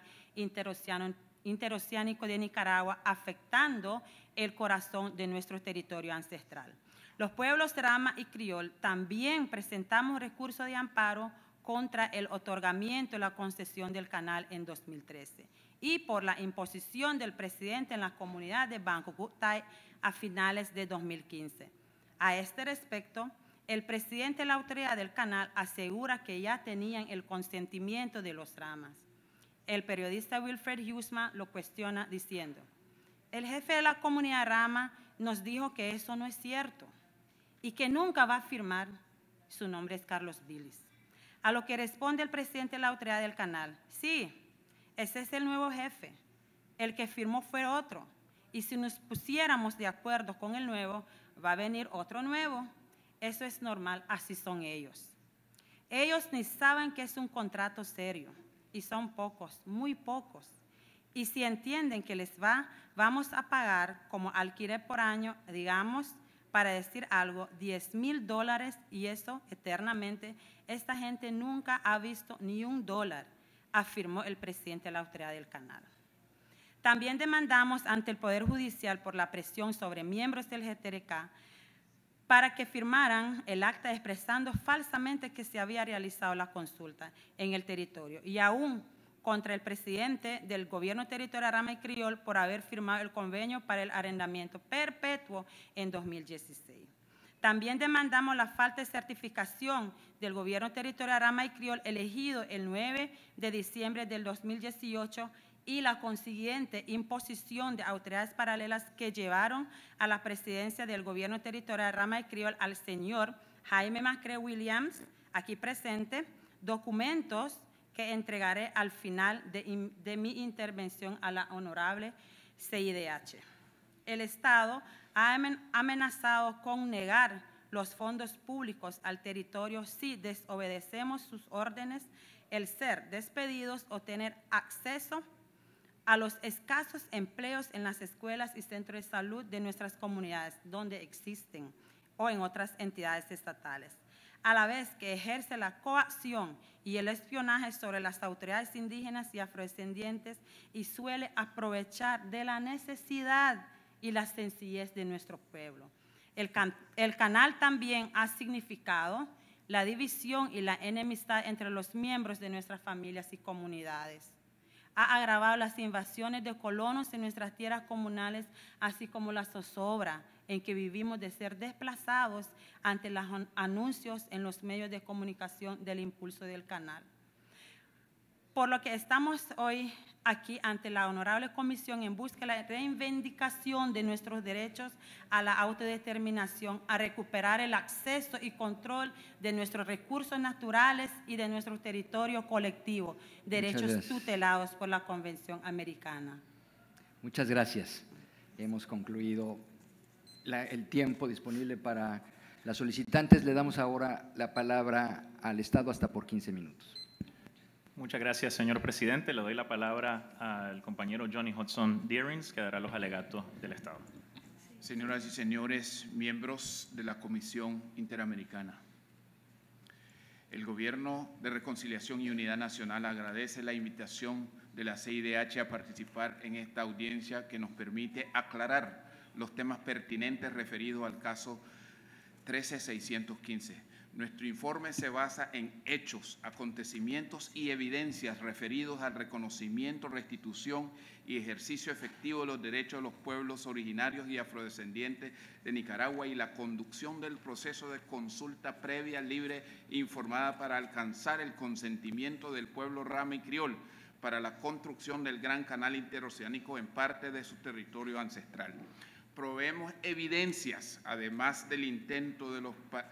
Interoceánico de Nicaragua, afectando el corazón de nuestro territorio ancestral. Los pueblos Rama y Criol también presentamos recurso de amparo contra el otorgamiento y la concesión del canal en 2013 y por la imposición del presidente en la comunidad de Banco Gutay a finales de 2015. A este respecto, el presidente de la autoridad del canal asegura que ya tenían el consentimiento de los Ramas. El periodista Wilfred Huseman lo cuestiona diciendo: el jefe de la comunidad Rama nos dijo que eso no es cierto y que nunca va a firmar. Su nombre es Carlos Billis. A lo que responde el presidente de la autoridad del canal: sí, ese es el nuevo jefe, el que firmó fue otro, y si nos pusiéramos de acuerdo con el nuevo, va a venir otro nuevo. Eso es normal, así son ellos. Ellos ni saben que es un contrato serio, y son pocos, muy pocos. Y si entienden que vamos a pagar como alquiler por año, digamos, para decir algo, $10,000, y eso eternamente, esta gente nunca ha visto ni $1, afirmó el presidente de la autoridad del canal. También demandamos ante el Poder Judicial por la presión sobre miembros del GTRK para que firmaran el acta expresando falsamente que se había realizado la consulta en el territorio, y aún contra el presidente del Gobierno Territorial Rama y Criol por haber firmado el convenio para el arrendamiento perpetuo en 2016. También demandamos la falta de certificación del gobierno territorial Rama y Criol elegido el 9 de diciembre del 2018 y la consiguiente imposición de autoridades paralelas que llevaron a la presidencia del gobierno territorial Rama y Criol al señor Jaime Macre Williams, aquí presente, documentos que entregaré al final de mi intervención a la honorable CIDH. El Estado ha amenazado con negar los fondos públicos al territorio si desobedecemos sus órdenes, el ser despedidos o tener acceso a los escasos empleos en las escuelas y centros de salud de nuestras comunidades donde existen o en otras entidades estatales, a la vez que ejerce la coacción y el espionaje sobre las autoridades indígenas y afrodescendientes y suele aprovechar de la necesidad y la sencillez de nuestro pueblo. El canal también ha significado la división y la enemistad entre los miembros de nuestras familias y comunidades. Ha agravado las invasiones de colonos en nuestras tierras comunales, así como la zozobra en que vivimos de ser desplazados ante los anuncios en los medios de comunicación del impulso del canal. Por lo que estamos hoy aquí ante la Honorable Comisión en busca de la reivindicación de nuestros derechos a la autodeterminación, a recuperar el acceso y control de nuestros recursos naturales y de nuestro territorio colectivo, derechos tutelados por la Convención Americana. Muchas gracias. Hemos concluido el tiempo disponible para las solicitantes. Le damos ahora la palabra al Estado hasta por 15 minutos. Muchas gracias, señor presidente. Le doy la palabra al compañero Johnny Hudson Dearings, que dará los alegatos del Estado. Señoras y señores, miembros de la Comisión Interamericana, el Gobierno de Reconciliación y Unidad Nacional agradece la invitación de la CIDH a participar en esta audiencia que nos permite aclarar los temas pertinentes referidos al caso 13615. Nuestro informe se basa en hechos, acontecimientos y evidencias referidos al reconocimiento, restitución y ejercicio efectivo de los derechos de los pueblos originarios y afrodescendientes de Nicaragua y la conducción del proceso de consulta previa, libre e informada para alcanzar el consentimiento del pueblo Rama y Criol para la construcción del Gran Canal Interoceánico en parte de su territorio ancestral. Proveemos evidencias, además del intento de los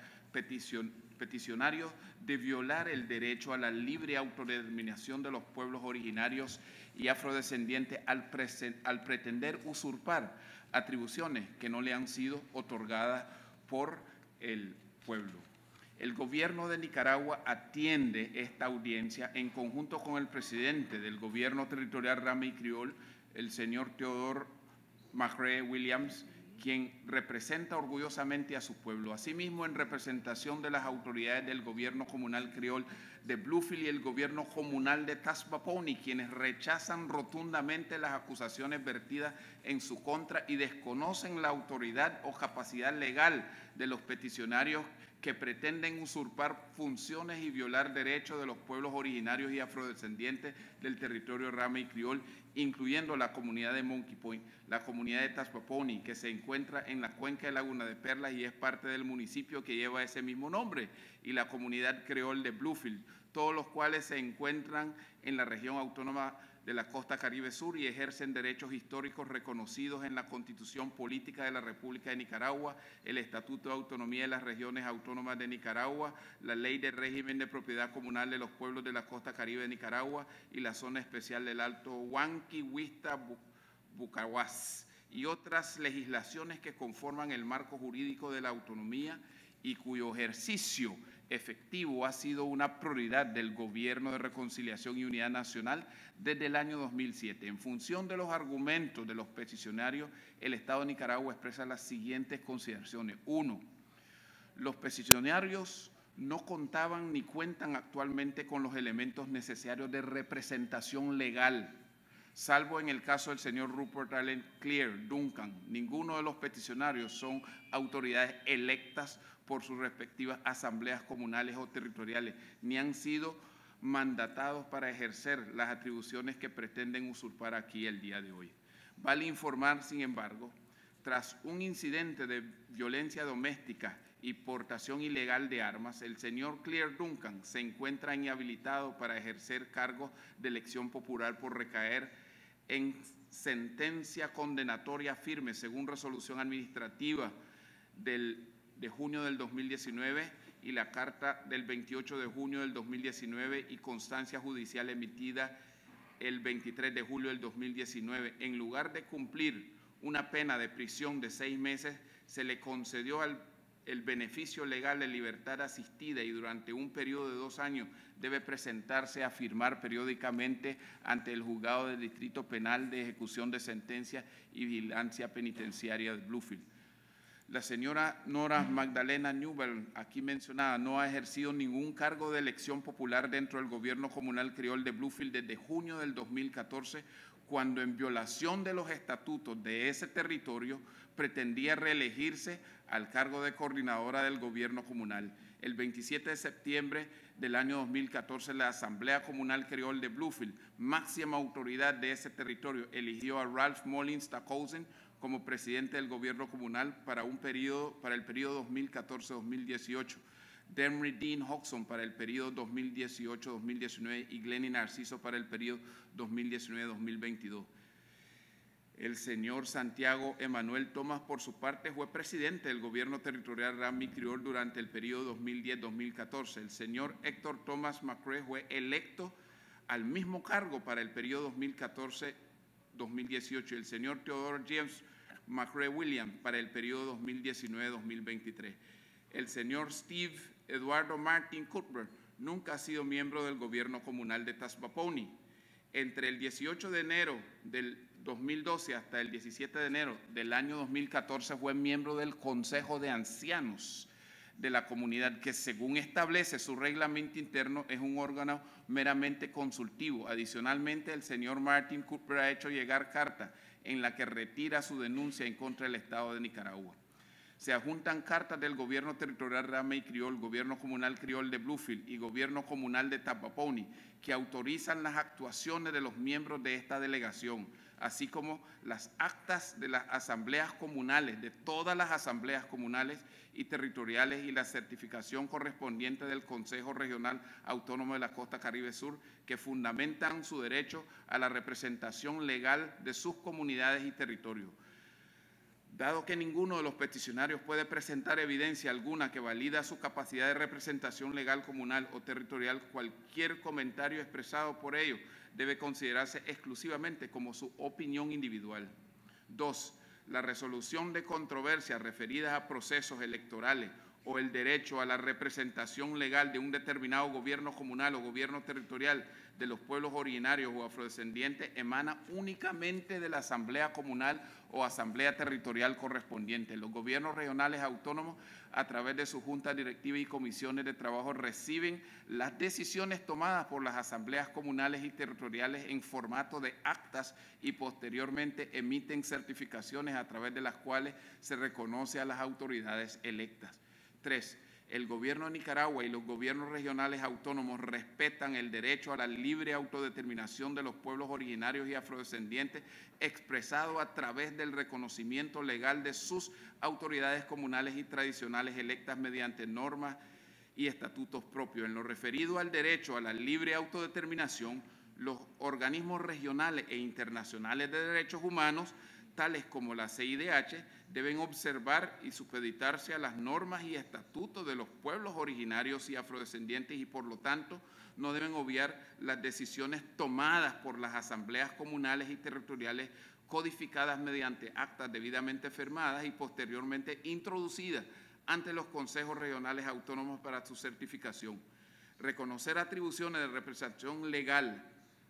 peticionarios de violar el derecho a la libre autodeterminación de los pueblos originarios y afrodescendientes al pretender usurpar atribuciones que no le han sido otorgadas por el pueblo. El gobierno de Nicaragua atiende esta audiencia en conjunto con el presidente del gobierno territorial Rama y Criol, el señor Theodore Macre Williams, quien representa orgullosamente a su pueblo. Asimismo, en representación de las autoridades del gobierno comunal criol de Bluefield y el gobierno comunal de Tasmaponi, quienes rechazan rotundamente las acusaciones vertidas en su contra y desconocen la autoridad o capacidad legal de los peticionarios que pretenden usurpar funciones y violar derechos de los pueblos originarios y afrodescendientes del territorio Rama y Criol, incluyendo la comunidad de Monkey Point, la comunidad de Tasmaponi, que se encuentra en la cuenca de Laguna de Perlas y es parte del municipio que lleva ese mismo nombre, y la comunidad creol de Bluefield, todos los cuales se encuentran en la región autónoma de la Costa Caribe Sur y ejercen derechos históricos reconocidos en la Constitución Política de la República de Nicaragua, el Estatuto de Autonomía de las Regiones Autónomas de Nicaragua, la Ley de Régimen de Propiedad Comunal de los Pueblos de la Costa Caribe de Nicaragua y la Zona Especial del Alto Huanqui, Huista, Bucahuas y otras legislaciones que conforman el marco jurídico de la autonomía y cuyo ejercicio efectivo ha sido una prioridad del Gobierno de Reconciliación y Unidad Nacional desde el año 2007. En función de los argumentos de los peticionarios, el Estado de Nicaragua expresa las siguientes consideraciones. 1. Los peticionarios no contaban ni cuentan actualmente con los elementos necesarios de representación legal, salvo en el caso del señor Rupert Allen Clear Duncan. Ninguno de los peticionarios son autoridades electas por sus respectivas asambleas comunales o territoriales, ni han sido mandatados para ejercer las atribuciones que pretenden usurpar aquí el día de hoy. Vale informar, sin embargo, tras un incidente de violencia doméstica y portación ilegal de armas, el señor Claire Duncan se encuentra inhabilitado para ejercer cargos de elección popular por recaer en sentencia condenatoria firme según resolución administrativa de junio del 2019 y la carta del 28 de junio del 2019 y constancia judicial emitida el 23 de julio del 2019. En lugar de cumplir una pena de prisión de 6 meses, se le concedió el beneficio legal de libertad asistida y durante un periodo de 2 años debe presentarse a firmar periódicamente ante el Juzgado del Distrito Penal de Ejecución de Sentencia y Vigilancia Penitenciaria de Bluefield. La señora Nora Magdalena Newbern, aquí mencionada, no ha ejercido ningún cargo de elección popular dentro del gobierno comunal criol de Bluefield desde junio del 2014, cuando en violación de los estatutos de ese territorio pretendía reelegirse al cargo de coordinadora del gobierno comunal. El 27 de septiembre del año 2014, la Asamblea Comunal Criol de Bluefield, máxima autoridad de ese territorio, eligió a Ralph Mullins Stockhausen como presidente del gobierno comunal para el periodo 2014-2018, Demry Dean Hodgson para el periodo 2018-2019 y Glenny Narciso para el periodo 2019-2022. El señor Santiago Emanuel Tomás, por su parte, fue presidente del gobierno territorial Rami Criol durante el periodo 2010-2014. El señor Héctor Thomas McCrae fue electo al mismo cargo para el periodo 2014-2018 y el señor Theodore James McCrae William para el periodo 2019-2023. El señor Steve Eduardo Martin Cuthbert nunca ha sido miembro del gobierno comunal de Tasbaponi. Entre el 18 de enero del 2012 hasta el 17 de enero del año 2014 fue miembro del Consejo de Ancianos de la comunidad, que según establece su reglamento interno es un órgano meramente consultivo. Adicionalmente, el señor Martin Cooper ha hecho llegar carta en la que retira su denuncia en contra del Estado de Nicaragua. Se adjuntan cartas del Gobierno Territorial Ramey Criol, Gobierno Comunal Criol de Bluefield y Gobierno Comunal de Tapaponi, que autorizan las actuaciones de los miembros de esta delegación, así como las actas de las asambleas comunales, de todas las asambleas comunales y territoriales y la certificación correspondiente del Consejo Regional Autónomo de la Costa Caribe Sur, que fundamentan su derecho a la representación legal de sus comunidades y territorios. Dado que ninguno de los peticionarios puede presentar evidencia alguna que valida su capacidad de representación legal comunal o territorial, cualquier comentario expresado por ellos debe considerarse exclusivamente como su opinión individual. 2. La resolución de controversias referidas a procesos electorales o el derecho a la representación legal de un determinado gobierno comunal o gobierno territorial de los pueblos originarios o afrodescendientes emana únicamente de la Asamblea Comunal o Asamblea Territorial correspondiente. Los gobiernos regionales autónomos, a través de su junta directiva y comisiones de trabajo, reciben las decisiones tomadas por las asambleas comunales y territoriales en formato de actas y posteriormente emiten certificaciones a través de las cuales se reconoce a las autoridades electas. 3. El gobierno de Nicaragua y los gobiernos regionales autónomos respetan el derecho a la libre autodeterminación de los pueblos originarios y afrodescendientes expresado a través del reconocimiento legal de sus autoridades comunales y tradicionales electas mediante normas y estatutos propios. En lo referido al derecho a la libre autodeterminación, los organismos regionales e internacionales de derechos humanos, tales como la CIDH, deben observar y supeditarse a las normas y estatutos de los pueblos originarios y afrodescendientes y, por lo tanto, no deben obviar las decisiones tomadas por las asambleas comunales y territoriales codificadas mediante actas debidamente firmadas y posteriormente introducidas ante los consejos regionales autónomos para su certificación. Reconocer atribuciones de representación legal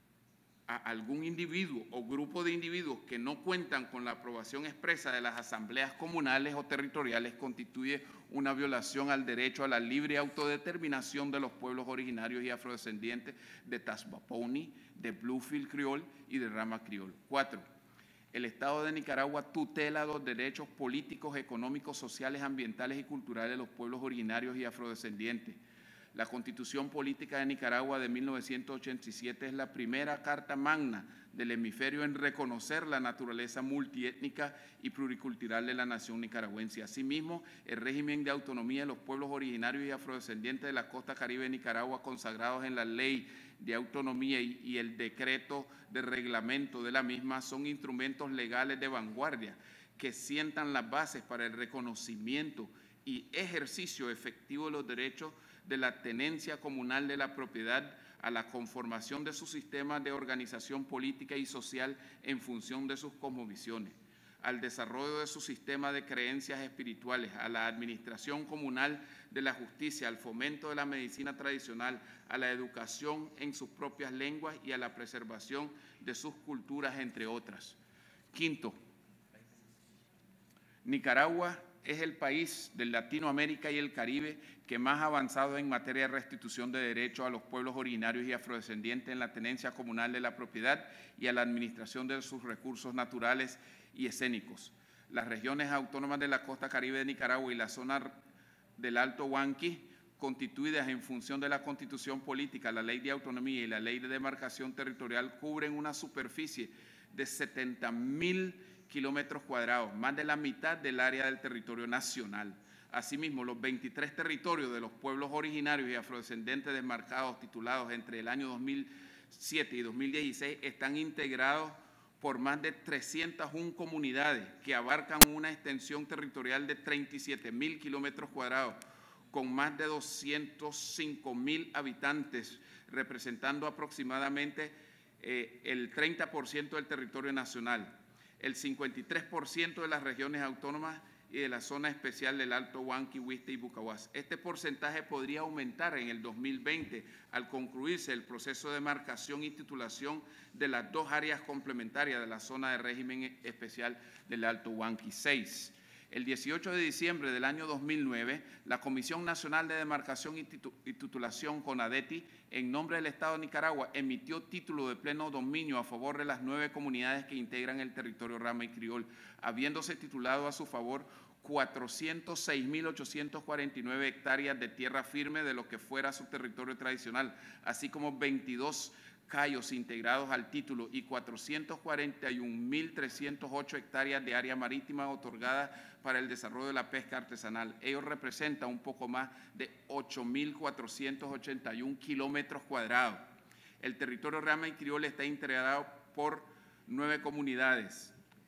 a algún individuo o grupo de individuos que no cuentan con la aprobación expresa de las asambleas comunales o territoriales constituye una violación al derecho a la libre autodeterminación de los pueblos originarios y afrodescendientes de Tasbaponi, de Bluefield Criol y de Rama Criol. 4. El Estado de Nicaragua tutela los derechos políticos, económicos, sociales, ambientales y culturales de los pueblos originarios y afrodescendientes. La Constitución Política de Nicaragua de 1987 es la primera carta magna del hemisferio en reconocer la naturaleza multiétnica y pluricultural de la nación nicaragüense. Asimismo, el régimen de autonomía de los pueblos originarios y afrodescendientes de la costa caribe de Nicaragua, consagrados en la Ley de Autonomía y el decreto de reglamento de la misma, son instrumentos legales de vanguardia que sientan las bases para el reconocimiento y ejercicio efectivo de los derechos de la tenencia comunal de la propiedad, a la conformación de su sistema de organización política y social en función de sus cosmovisiones, al desarrollo de su sistema de creencias espirituales, a la administración comunal de la justicia, al fomento de la medicina tradicional, a la educación en sus propias lenguas y a la preservación de sus culturas, entre otras. Quinto, Nicaragua es el país de Latinoamérica y el Caribe que más ha avanzado en materia de restitución de derechos a los pueblos originarios y afrodescendientes en la tenencia comunal de la propiedad y a la administración de sus recursos naturales y escénicos. Las regiones autónomas de la costa caribe de Nicaragua y la zona del Alto Huanqui, constituidas en función de la Constitución Política, la Ley de Autonomía y la Ley de Demarcación Territorial, cubren una superficie de 70.000 kilómetros cuadrados, más de la mitad del área del territorio nacional. Asimismo, los 23 territorios de los pueblos originarios y afrodescendientes demarcados titulados entre el año 2007 y 2016 están integrados por más de 301 comunidades que abarcan una extensión territorial de 37.000 kilómetros cuadrados, con más de 205.000 habitantes, representando aproximadamente el 30% del territorio nacional, el 53% de las regiones autónomas y de la zona especial del Alto Huanqui, Huiste y Bucahuas. Este porcentaje podría aumentar en el 2020 al concluirse el proceso de demarcación y titulación de las dos áreas complementarias de la zona de régimen especial del Alto Huanqui. 6. El 18 de diciembre del año 2009, la Comisión Nacional de Demarcación y Titulación, CONADETI, en nombre del Estado de Nicaragua, emitió título de pleno dominio a favor de las 9 comunidades que integran el territorio Rama y Criol, habiéndose titulado a su favor 406.849 hectáreas de tierra firme de lo que fuera su territorio tradicional, así como 22 cayos integrados al título y 441.308 hectáreas de área marítima otorgadas para el desarrollo de la pesca artesanal. Ello representa un poco más de 8.481 kilómetros cuadrados. El territorio Rama y Criol está integrado por 9 comunidades,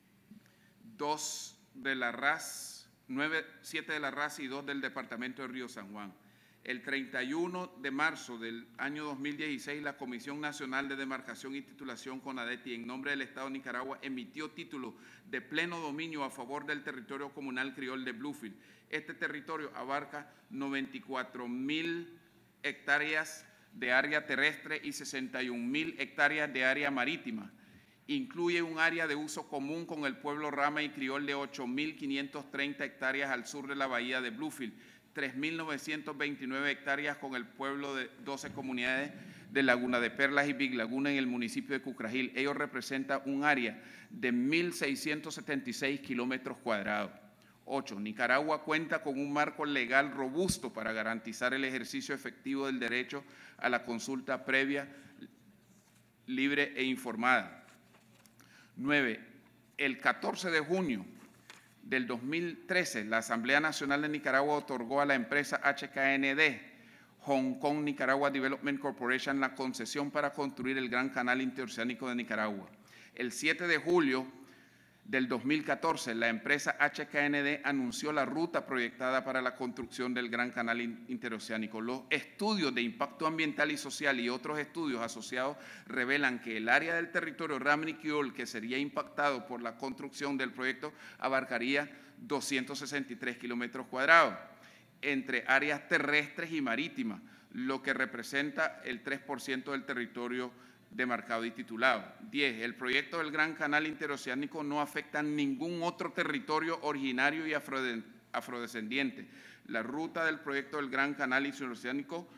7 de la RAS y 2 del departamento de Río San Juan. El 31 de marzo del año 2016, la Comisión Nacional de Demarcación y Titulación, CONADETI, en nombre del Estado de Nicaragua, emitió título de pleno dominio a favor del territorio comunal criol de Bluefield. Este territorio abarca 94.000 hectáreas de área terrestre y 61.000 hectáreas de área marítima. Incluye un área de uso común con el pueblo Rama y Criol de 8.530 hectáreas al sur de la bahía de Bluefield, 3.929 hectáreas con el pueblo de 12 comunidades de Laguna de Perlas y Big Laguna en el municipio de Cucragil. Ello representa un área de 1.676 kilómetros cuadrados. 8. Nicaragua cuenta con un marco legal robusto para garantizar el ejercicio efectivo del derecho a la consulta previa, libre e informada. 9. El 14 de junio del 2013, la Asamblea Nacional de Nicaragua otorgó a la empresa HKND, Hong Kong Nicaragua Development Corporation, la concesión para construir el Gran Canal Interoceánico de Nicaragua. El 7 de julio del 2014, la empresa HKND anunció la ruta proyectada para la construcción del Gran Canal Interoceánico. Los estudios de impacto ambiental y social y otros estudios asociados revelan que el área del territorio Rama y Criol que sería impactado por la construcción del proyecto abarcaría 263 kilómetros cuadrados entre áreas terrestres y marítimas, lo que representa el 3% del territorio demarcado y titulado. 10. El proyecto del Gran Canal Interoceánico no afecta a ningún otro territorio originario y afrodescendiente. La ruta del proyecto del Gran Canal Interoceánico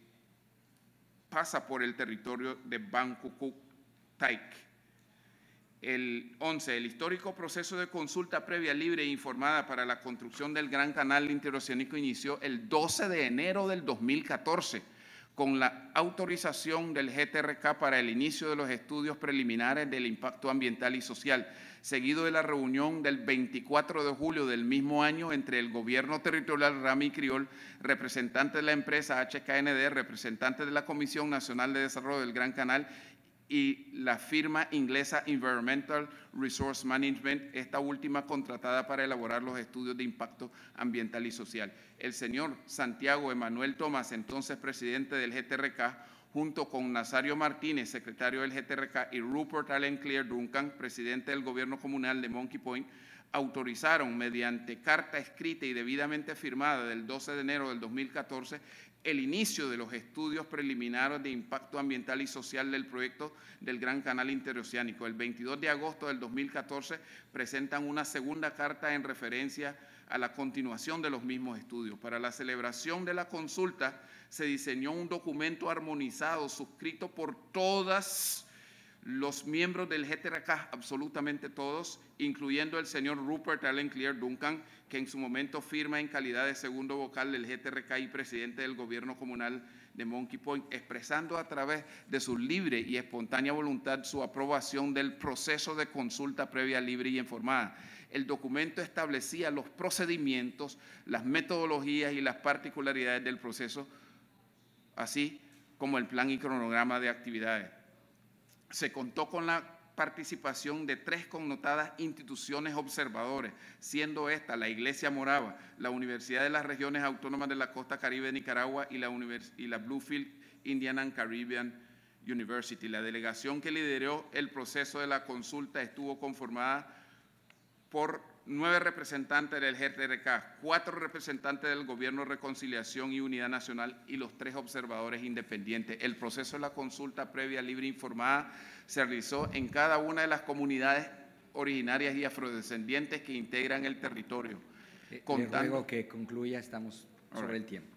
pasa por el territorio de Ban Cucuc Taik. El 11, el histórico proceso de consulta previa, libre e informada para la construcción del Gran Canal Interoceánico inició el 12 de enero del 2014 con la autorización del GTRK para el inicio de los estudios preliminares del impacto ambiental y social, seguido de la reunión del 24 de julio del mismo año entre el Gobierno Territorial Rama y Criol, representante de la empresa HKND, representante de la Comisión Nacional de Desarrollo del Gran Canal y la firma inglesa Environmental Resource Management, esta última contratada para elaborar los estudios de impacto ambiental y social. El señor Santiago Emanuel Tomás, entonces presidente del GTRK, junto con Nazario Martínez, secretario del GTRK, y Rupert Allen Clear Duncan, presidente del gobierno comunal de Monkey Point, autorizaron mediante carta escrita y debidamente firmada del 12 de enero del 2014 el inicio de los estudios preliminares de impacto ambiental y social del proyecto del Gran Canal Interoceánico. El 22 de agosto del 2014 presentan una segunda carta en referencia a la continuación de los mismos estudios. Para la celebración de la consulta se diseñó un documento armonizado suscrito por todos los miembros del GTRK, absolutamente todos, incluyendo el señor Rupert Allen Clear Duncan, que en su momento firma en calidad de segundo vocal del GTRK y presidente del gobierno comunal de Monkey Point, expresando a través de su libre y espontánea voluntad su aprobación del proceso de consulta previa, libre y informada. El documento establecía los procedimientos, las metodologías y las particularidades del proceso, así como el plan y cronograma de actividades. Se contó con la participación de 3 connotadas instituciones observadores, siendo esta la Iglesia Morava, la Universidad de las Regiones Autónomas de la Costa Caribe de Nicaragua y la Bluefield Indian and Caribbean University. La delegación que lideró el proceso de la consulta estuvo conformada por 9 representantes del GTRK, 4 representantes del Gobierno de Reconciliación y Unidad Nacional y los 3 observadores independientes. El proceso de la consulta previa, libre e informada se realizó en cada una de las comunidades originarias y afrodescendientes que integran el territorio. Le ruego que concluya, estamos sobre el tiempo.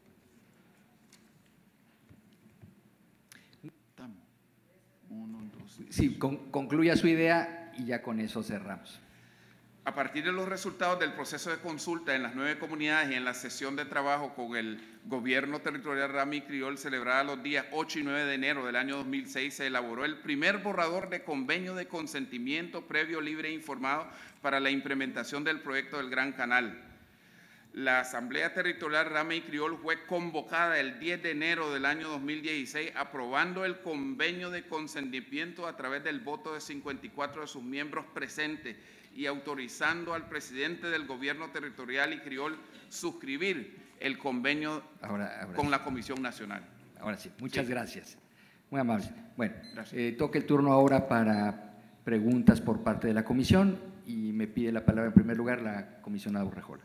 Sí, concluya su idea y ya con eso cerramos. A partir de los resultados del proceso de consulta en las 9 comunidades y en la sesión de trabajo con el Gobierno Territorial Rama y Criol celebrada los días 8 y 9 de enero del año 2006, se elaboró el primer borrador de convenio de consentimiento previo, libre e informado para la implementación del proyecto del Gran Canal. La Asamblea Territorial Rama y Criol fue convocada el 10 de enero del año 2016, aprobando el convenio de consentimiento a través del voto de 54 de sus miembros presentes y autorizando al presidente del gobierno territorial y Criol suscribir el convenio con la Comisión Nacional. Ahora sí, muchas gracias. Muy amable. Bueno, toca el turno ahora para preguntas por parte de la comisión y me pide la palabra en primer lugar la comisionada Urrejola.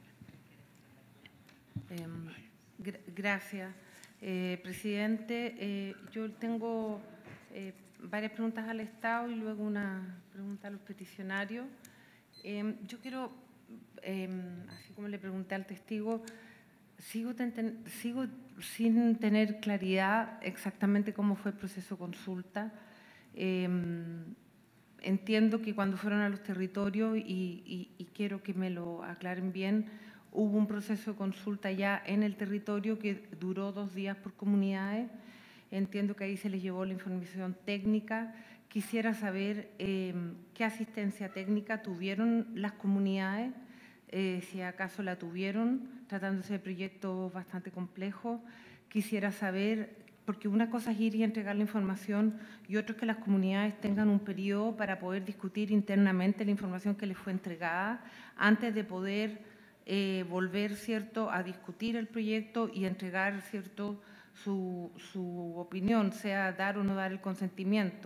Gracias, presidente. Yo tengo varias preguntas al Estado y luego una pregunta a los peticionarios. Yo quiero, así como le pregunté al testigo, sigo sin tener claridad exactamente cómo fue el proceso de consulta. Entiendo que cuando fueron a los territorios, y quiero que me lo aclaren bien, hubo un proceso de consulta ya en el territorio que duró 2 días por comunidades. Entiendo que ahí se les llevó la información técnica. Quisiera saber qué asistencia técnica tuvieron las comunidades, si acaso la tuvieron, tratándose de proyectos bastante complejos. Quisiera saber, porque una cosa es ir y entregar la información y otra es que las comunidades tengan un periodo para poder discutir internamente la información que les fue entregada antes de poder volver, ¿cierto?, a discutir el proyecto y entregar, ¿cierto?, su opinión, sea dar o no dar el consentimiento.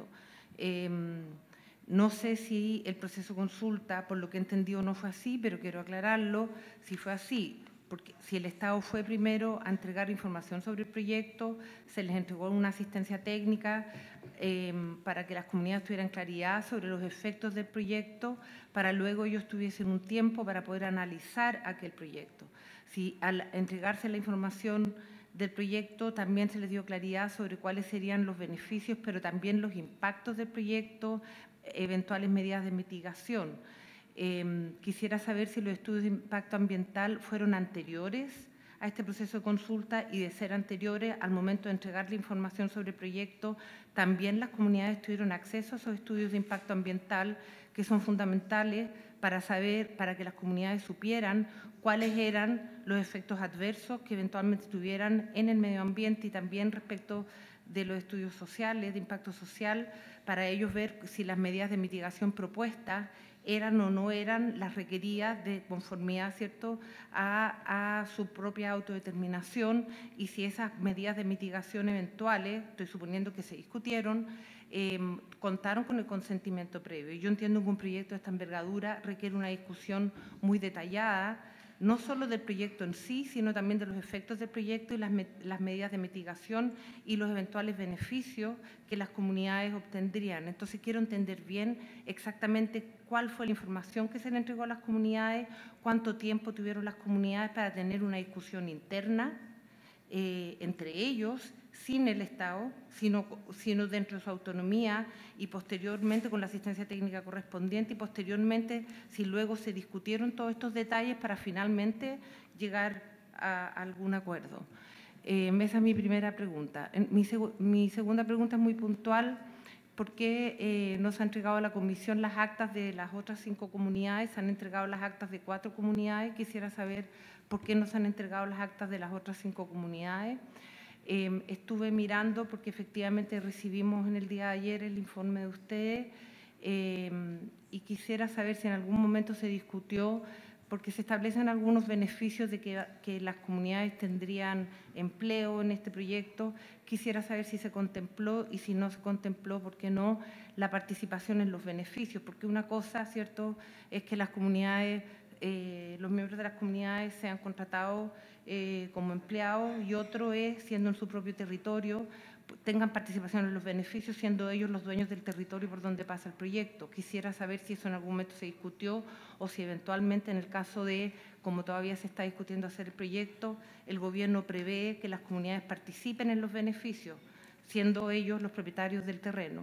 No sé si el proceso de consulta, por lo que he entendido, no fue así, pero quiero aclararlo, si fue así, porque si el Estado fue primero a entregar información sobre el proyecto, se les entregó una asistencia técnica para que las comunidades tuvieran claridad sobre los efectos del proyecto, para luego ellos tuviesen un tiempo para poder analizar aquel proyecto. Si al entregarse la información del proyecto también se les dio claridad sobre cuáles serían los beneficios, pero también los impactos del proyecto eventuales medidas de mitigación. Quisiera saber si los estudios de impacto ambiental fueron anteriores a este proceso de consulta y, de ser anteriores, al momento de entregar la información sobre el proyecto, también las comunidades tuvieron acceso a esos estudios de impacto ambiental, que son fundamentales para que las comunidades supieran cuáles eran los efectos adversos que eventualmente tuvieran en el medio ambiente, y también respecto de los estudios sociales, de impacto social, para ellos ver si las medidas de mitigación propuestas eran o no eran las requeridas de conformidad, ¿cierto?, a su propia autodeterminación, y si esas medidas de mitigación eventuales, estoy suponiendo que se discutieron, contaron con el consentimiento previo. Yo entiendo que un proyecto de esta envergadura requiere una discusión muy detallada, no solo del proyecto en sí, sino también de los efectos del proyecto y las medidas de mitigación y los eventuales beneficios que las comunidades obtendrían. Entonces, quiero entender bien exactamente cuál fue la información que se le entregó a las comunidades, cuánto tiempo tuvieron las comunidades para tener una discusión interna entre ellos, sin el Estado, sino dentro de su autonomía, y posteriormente con la asistencia técnica correspondiente, y posteriormente si luego se discutieron todos estos detalles para finalmente llegar a algún acuerdo. Esa es mi primera pregunta. Mi segunda pregunta es muy puntual. ¿Por qué no se ha entregado a la Comisión las actas de las otras 5 comunidades? Se han entregado las actas de 4 comunidades. Quisiera saber por qué no se han entregado las actas de las otras 5 comunidades. Estuve mirando porque efectivamente recibimos en el día de ayer el informe de ustedes, y quisiera saber si en algún momento se discutió, porque se establecen algunos beneficios de que las comunidades tendrían empleo en este proyecto. Quisiera saber si se contempló, y si no se contempló, ¿por qué no?, la participación en los beneficios, porque una cosa, ¿cierto?, es que las comunidades, los miembros de las comunidades sean contratados como empleados, y otro es, siendo en su propio territorio, tengan participación en los beneficios, siendo ellos los dueños del territorio por donde pasa el proyecto. Quisiera saber si eso en algún momento se discutió, o si eventualmente, en el caso de, como todavía se está discutiendo hacer el proyecto, el gobierno prevé que las comunidades participen en los beneficios, siendo ellos los propietarios del terreno.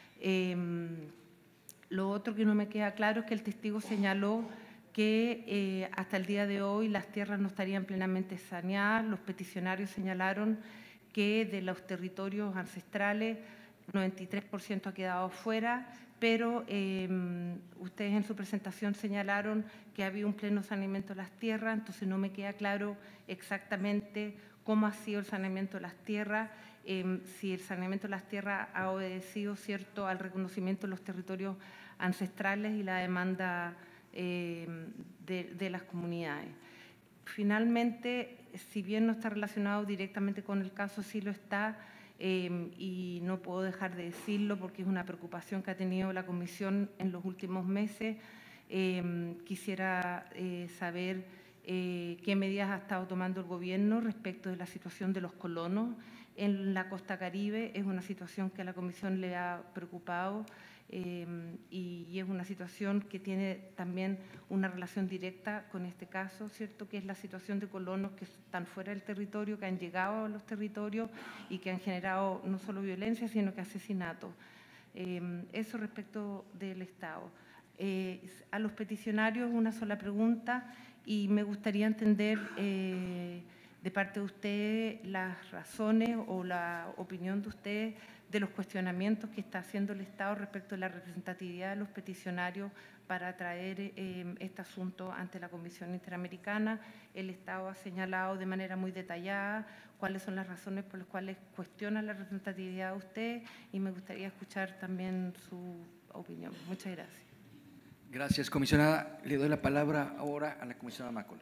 Lo otro que no me queda claro es que el testigo señaló que hasta el día de hoy las tierras no estarían plenamente saneadas. Los peticionarios señalaron que de los territorios ancestrales 93% ha quedado fuera, pero ustedes en su presentación señalaron que había un pleno saneamiento de las tierras. Entonces no me queda claro exactamente cómo ha sido el saneamiento de las tierras, si el saneamiento de las tierras ha obedecido, ¿cierto?, al reconocimiento de los territorios ancestrales y la demanda de las comunidades. Finalmente, si bien no está relacionado directamente con el caso, sí lo está, y no puedo dejar de decirlo porque es una preocupación que ha tenido la Comisión en los últimos meses. Quisiera saber qué medidas ha estado tomando el Gobierno respecto de la situación de los colonos en la costa Caribe. Es una situación que a la Comisión le ha preocupado, y es una situación que tiene también una relación directa con este caso, ¿cierto?, que es la situación de colonos que están fuera del territorio, que han llegado a los territorios y que han generado no solo violencia, sino que asesinatos. Eso respecto del Estado. A los peticionarios una sola pregunta, y me gustaría entender de parte de ustedes las razones o la opinión de ustedes de los cuestionamientos que está haciendo el Estado respecto de la representatividad de los peticionarios para traer este asunto ante la Comisión Interamericana. El Estado ha señalado de manera muy detallada cuáles son las razones por las cuales cuestionan la representatividad de ustedes, y me gustaría escuchar también su opinión. Muchas gracias. Gracias, comisionada. Le doy la palabra ahora a la comisionada Mácola.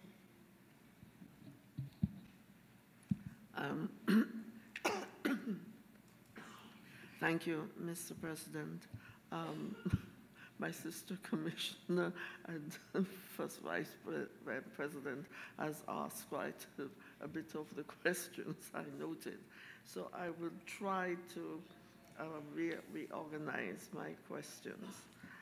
Thank you, Mr. President. My sister commissioner and first vice president has asked quite a bit of the questions I noted. So I will try to reorganize my questions.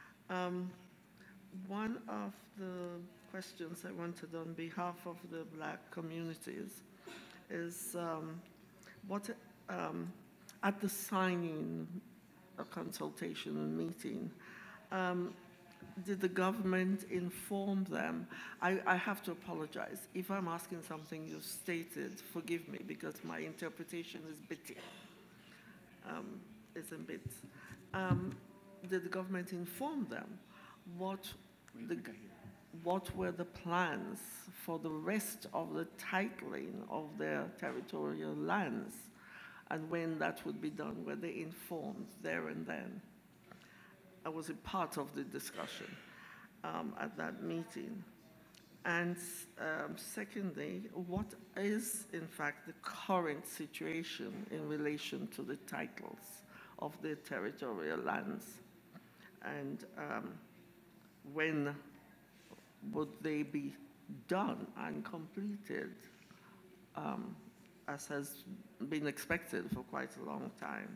One of the questions I wanted on behalf of the Black communities is what at the signing a consultation meeting. Did the government inform them? I have to apologize. If I'm asking something you stated, forgive me, because my interpretation is bitty. It's a bit. Did the government inform them what were the plans for the rest of the titling of their territorial lands, and when that would be done? Were they informed there and then? I was a part of the discussion at that meeting. And secondly, what is, in fact, the current situation in relation to the titles of the territorial lands? And when would they be done and completed, as has been expected for quite a long time?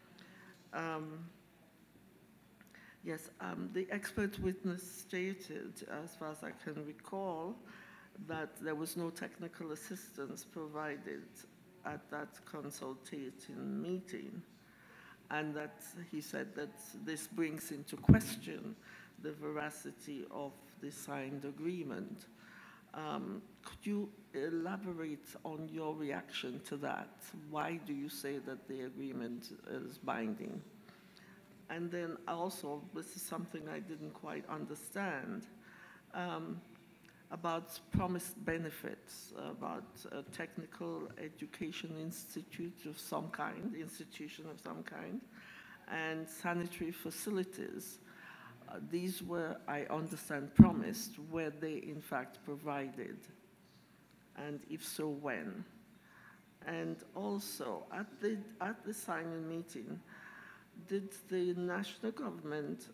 Yes, the expert witness stated, as far as I can recall, that there was no technical assistance provided at that consultating meeting, and that he said that this brings into question the veracity of the signed agreement. Could you elaborate on your reaction to that? Why do you say that the agreement is binding? And then also, this is something I didn't quite understand, about promised benefits, about a technical education institution of some kind, and sanitary facilities. These were, I understand, promised. Were they in fact provided? And if so, when? And also, at the signing meeting, did the national government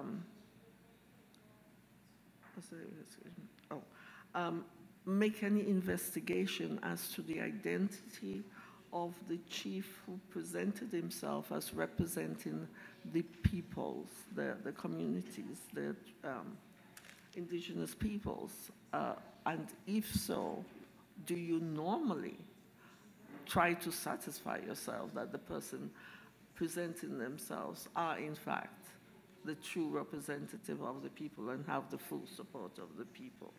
make any investigation as to the identity of the chief who presented himself as representing the peoples, the communities, the indigenous peoples? And if so, do you normally try to satisfy yourself that the person presenting themselves are in fact the true representative of the people and have the full support of the people?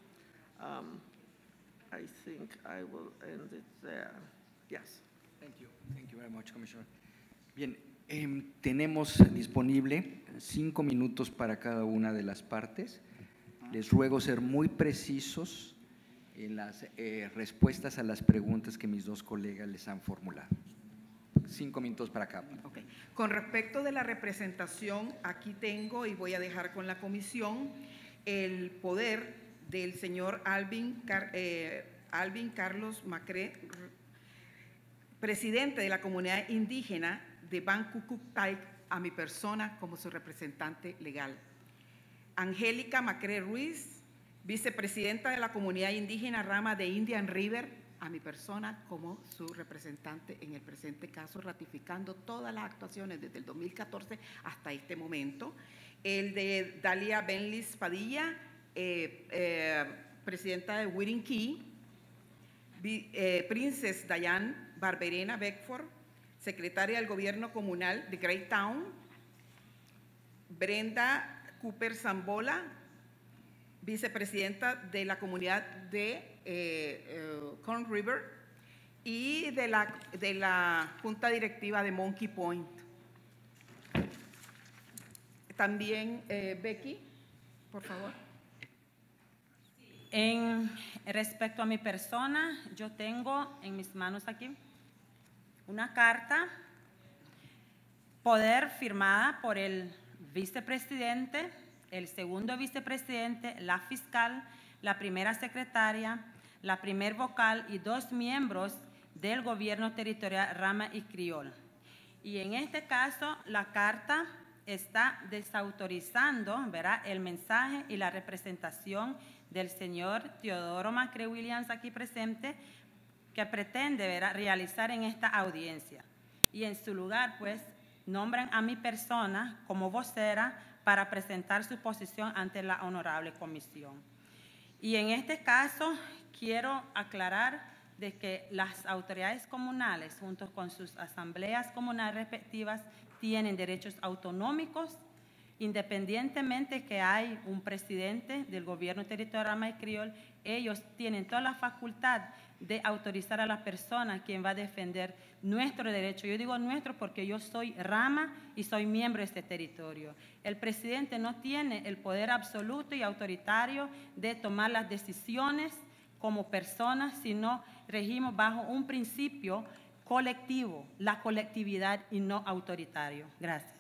I think I will end it there. Yes. Thank you. Thank you very much, Commissioner. Bien, tenemos disponible 5 minutos para cada una de las partes. Les ruego ser muy precisos en las respuestas a las preguntas que mis dos colegas les han formulado. 5 minutos para cada parte. Okay. Con respecto de la representación, aquí tengo y voy a dejar con la comisión el poder del señor Alvin Carlos Macré, presidente de la comunidad indígena de Bancucuctay, a mi persona como su representante legal. Angélica Macré Ruiz, vicepresidenta de la comunidad indígena Rama de Indian River, a mi persona como su representante en el presente caso, ratificando todas las actuaciones desde el 2014 hasta este momento. El de Dalia Benlis Padilla, presidenta de Whiting Key, Princess Diane Barberena Beckford, secretaria del Gobierno Comunal de Greytown, Brenda Cooper Zambola, vicepresidenta de la comunidad de Corn River y de la Junta Directiva de Monkey Point. También, Becky, por favor. En respecto a mi persona, yo tengo en mis manos aquí una carta, poder firmada por el vicepresidente, el segundo vicepresidente, la fiscal, la primera secretaria, la primer vocal y 2 miembros del gobierno territorial Rama y Criol. Y en este caso, la carta está desautorizando, ¿verdad?, el mensaje y la representación del señor Teodoro Macré Williams aquí presente, que pretende, ¿verdad?, realizar en esta audiencia. Y en su lugar, pues, nombran a mi persona como vocera para presentar su posición ante la honorable comisión. Y en este caso, quiero aclarar de que las autoridades comunales, junto con sus asambleas comunales respectivas, tienen derechos autonómicos, independientemente que hay un presidente del gobierno territorial Rama y Criol. Ellos tienen toda la facultad de autorizar a la persona quien va a defender nuestro derecho. Yo digo nuestro porque yo soy Rama y soy miembro de este territorio. El presidente no tiene el poder absoluto y autoritario de tomar las decisiones como personas, sino regimos bajo un principio colectivo, la colectividad y no autoritario. Gracias.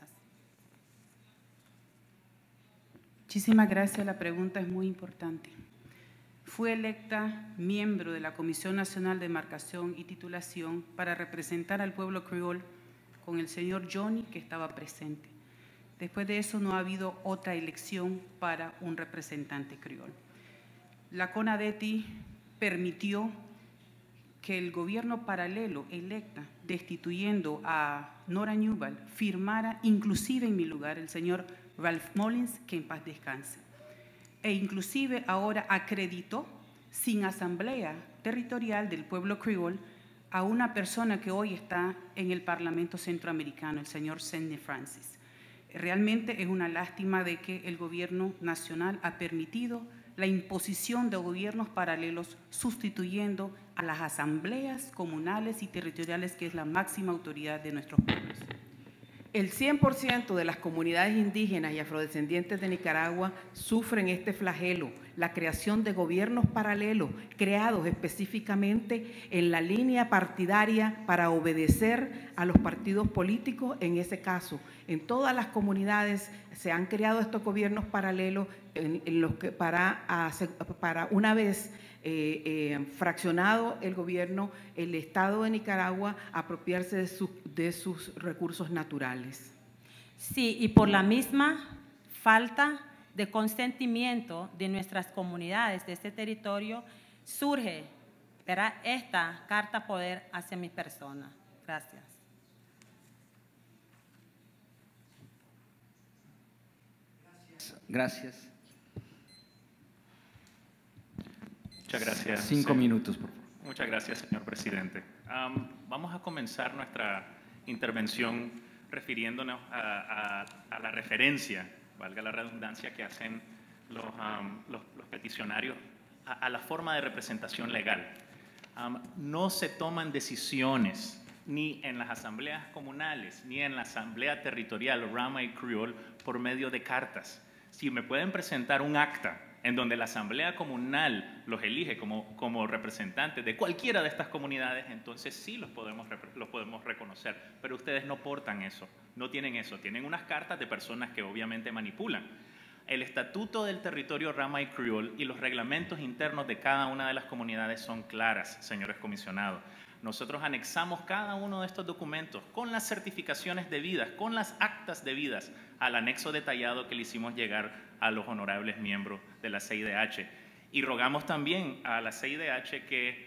Muchísimas gracias. La pregunta es muy importante. Fui electa miembro de la Comisión Nacional de Demarcación y Titulación para representar al pueblo criol con el señor Johnny, que estaba presente. Después de eso no ha habido otra elección para un representante criol. La CONADETI permitió que el gobierno paralelo electa, destituyendo a Nora Newell, firmara inclusive en mi lugar el señor Ralph Mullins, que en paz descanse. E inclusive ahora acreditó sin asamblea territorial del pueblo criol a una persona que hoy está en el Parlamento Centroamericano, el señor Sidney Francis. Realmente es una lástima de que el gobierno nacional ha permitido la imposición de gobiernos paralelos sustituyendo a las asambleas comunales y territoriales, que es la máxima autoridad de nuestros pueblos. El 100% de las comunidades indígenas y afrodescendientes de Nicaragua sufren este flagelo, la creación de gobiernos paralelos creados específicamente en la línea partidaria para obedecer a los partidos políticos. En ese caso, en todas las comunidades se han creado estos gobiernos paralelos en los que para una vez fraccionado el gobierno, el Estado de Nicaragua apropiarse de sus recursos naturales. Sí, y por la misma falta de consentimiento de nuestras comunidades de este territorio surge, ¿verdad?, esta carta poder hacia mi persona. Gracias. Gracias. Muchas gracias. 5 minutos, por favor. Muchas gracias, señor presidente. Vamos a comenzar nuestra intervención refiriéndonos a la referencia, valga la redundancia, que hacen los peticionarios a la forma de representación legal. No se toman decisiones ni en las asambleas comunales, ni en la asamblea territorial Rama y Criol por medio de cartas. Si me pueden presentar un acta en donde la asamblea comunal los elige como representantes de cualquiera de estas comunidades, entonces sí los podemos reconocer. Pero ustedes no portan eso, no tienen eso. Tienen unas cartas de personas que obviamente manipulan. El estatuto del territorio Rama y Criol y los reglamentos internos de cada una de las comunidades son claras, señores comisionados. Nosotros anexamos cada uno de estos documentos con las certificaciones debidas, con las actas debidas al anexo detallado que le hicimos llegar a los honorables miembros de la CIDH. Y rogamos también a la CIDH que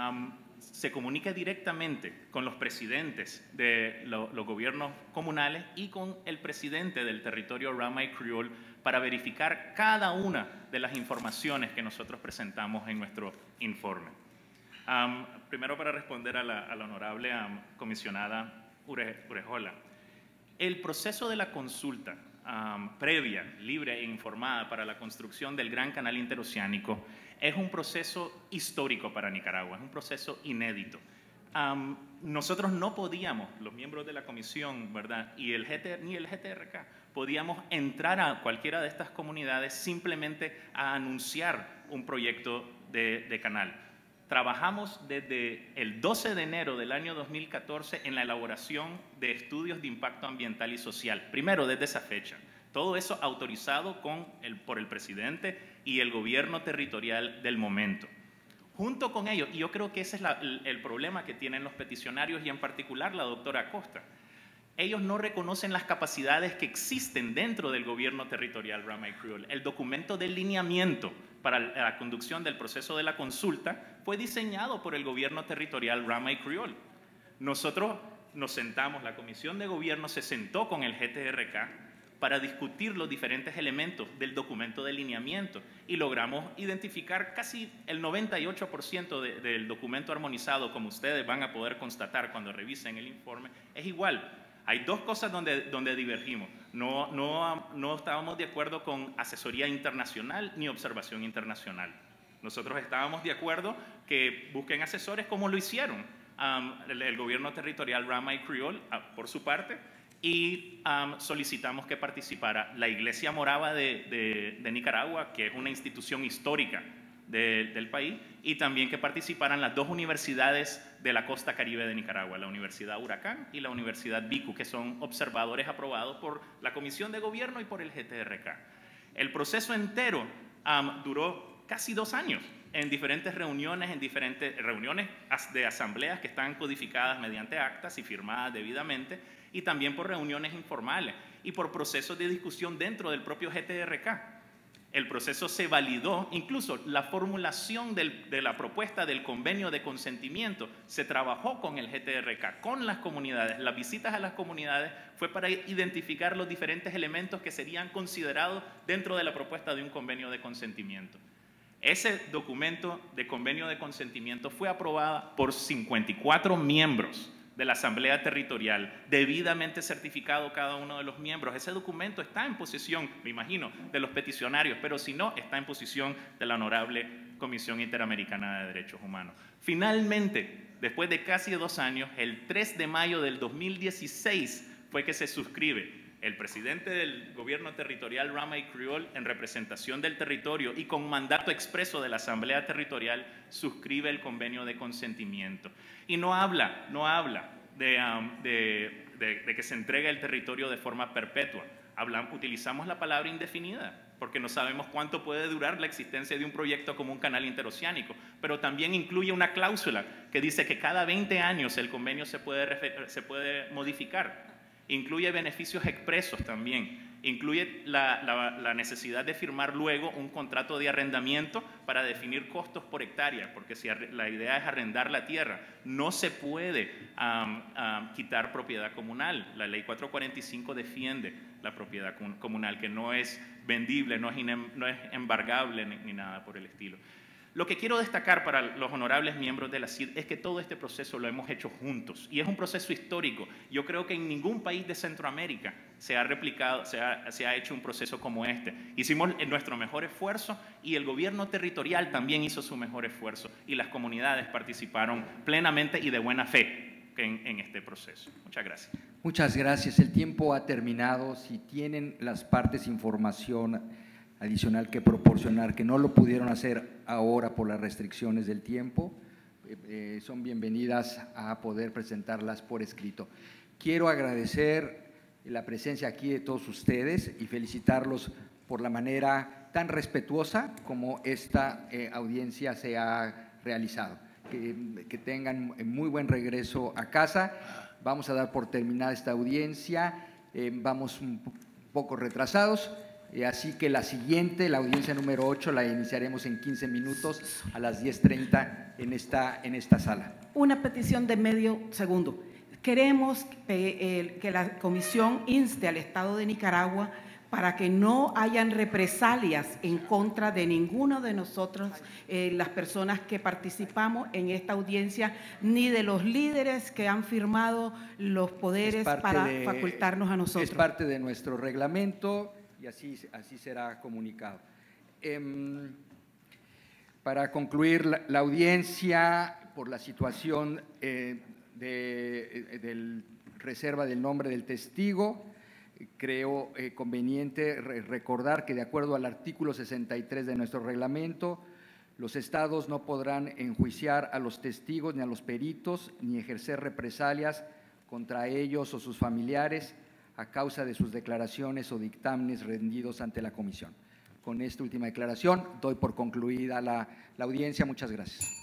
se comunique directamente con los presidentes de los gobiernos comunales y con el presidente del territorio Rama y Criol para verificar cada una de las informaciones que nosotros presentamos en nuestro informe. Primero, para responder a la honorable comisionada Urejola, el proceso de la consulta previa, libre e informada para la construcción del Gran Canal Interoceánico es un proceso histórico para Nicaragua, es un proceso inédito. Nosotros no podíamos, los miembros de la comisión, ¿verdad?, y ni el GTRK, podíamos entrar a cualquiera de estas comunidades simplemente a anunciar un proyecto de canal. Trabajamos desde el 12 de enero del año 2014 en la elaboración de estudios de impacto ambiental y social. Primero, desde esa fecha. Todo eso autorizado por el presidente y el gobierno territorial del momento. Junto con ello, y yo creo que ese es el problema que tienen los peticionarios y en particular la doctora Acosta, ellos no reconocen las capacidades que existen dentro del gobierno territorial Rama y Criol. El documento de lineamiento para la conducción del proceso de la consulta fue diseñado por el gobierno territorial Rama y Criol. Nosotros nos sentamos, la comisión de gobierno se sentó con el GTRK para discutir los diferentes elementos del documento de lineamiento y logramos identificar casi el 98% del documento armonizado, como ustedes van a poder constatar cuando revisen el informe, es igual Hay dos cosas donde divergimos. No estábamos de acuerdo con asesoría internacional ni observación internacional. Nosotros estábamos de acuerdo que busquen asesores como lo hicieron el gobierno territorial Rama y Criol por su parte, y solicitamos que participara la Iglesia Morava de Nicaragua, que es una institución histórica del país, y también que participaran las dos universidades de la costa caribe de Nicaragua, la Universidad Huracán y la Universidad Bicu, que son observadores aprobados por la Comisión de Gobierno y por el GTRK. El proceso entero duró casi 2 años en diferentes reuniones, de asambleas que están codificadas mediante actas y firmadas debidamente, y también por reuniones informales y por procesos de discusión dentro del propio GTRK. El proceso se validó, incluso la formulación de la propuesta del convenio de consentimiento se trabajó con el GTRK, con las comunidades. Las visitas a las comunidades fue para identificar los diferentes elementos que serían considerados dentro de la propuesta de un convenio de consentimiento. Ese documento de convenio de consentimiento fue aprobado por 54 miembros de la Asamblea Territorial, debidamente certificado cada uno de los miembros. Ese documento está en posesión, me imagino, de los peticionarios, pero si no, está en posesión de la Honorable Comisión Interamericana de Derechos Humanos. Finalmente, después de casi 2 años, el 3 de mayo del 2016 fue que se suscribe. El presidente del gobierno territorial Rama y Criol, en representación del territorio y con mandato expreso de la Asamblea Territorial, suscribe el convenio de consentimiento. Y no habla de que se entregue el territorio de forma perpetua. Utilizamos la palabra indefinida, porque no sabemos cuánto puede durar la existencia de un proyecto como un canal interoceánico, pero también incluye una cláusula que dice que cada 20 años el convenio se puede modificar. Incluye beneficios expresos también, incluye la necesidad de firmar luego un contrato de arrendamiento para definir costos por hectárea, porque si la idea es arrendar la tierra, no se puede quitar propiedad comunal. La ley 445 defiende la propiedad comunal, que no es vendible, no es embargable ni nada por el estilo. Lo que quiero destacar para los honorables miembros de la CID es que todo este proceso lo hemos hecho juntos y es un proceso histórico. Yo creo que en ningún país de Centroamérica se ha replicado, se ha hecho un proceso como este. Hicimos nuestro mejor esfuerzo y el gobierno territorial también hizo su mejor esfuerzo y las comunidades participaron plenamente y de buena fe en este proceso. Muchas gracias. Muchas gracias. El tiempo ha terminado. Si tienen las partes información adicional que proporcionar, que no lo pudieron hacer ahora por las restricciones del tiempo, son bienvenidas a poder presentarlas por escrito. Quiero agradecer la presencia aquí de todos ustedes y felicitarlos por la manera tan respetuosa como esta audiencia se ha realizado. Que tengan muy buen regreso a casa. Vamos a dar por terminada esta audiencia, vamos un poco retrasados. Así que la siguiente, la audiencia número 8, la iniciaremos en 15 minutos a las 10:30 en esta sala. Una petición de medio segundo. Queremos que la comisión inste al Estado de Nicaragua para que no hayan represalias en contra de ninguno de nosotros, las personas que participamos en esta audiencia, ni de los líderes que han firmado los poderes para facultarnos a nosotros. Es parte de nuestro reglamento y así será comunicado. Para concluir la audiencia, por la situación de reserva del nombre del testigo, creo conveniente recordar que de acuerdo al artículo 63 de nuestro reglamento, los estados no podrán enjuiciar a los testigos ni a los peritos ni ejercer represalias contra ellos o sus familiares a causa de sus declaraciones o dictámenes rendidos ante la comisión. Con esta última declaración doy por concluida la audiencia. Muchas gracias.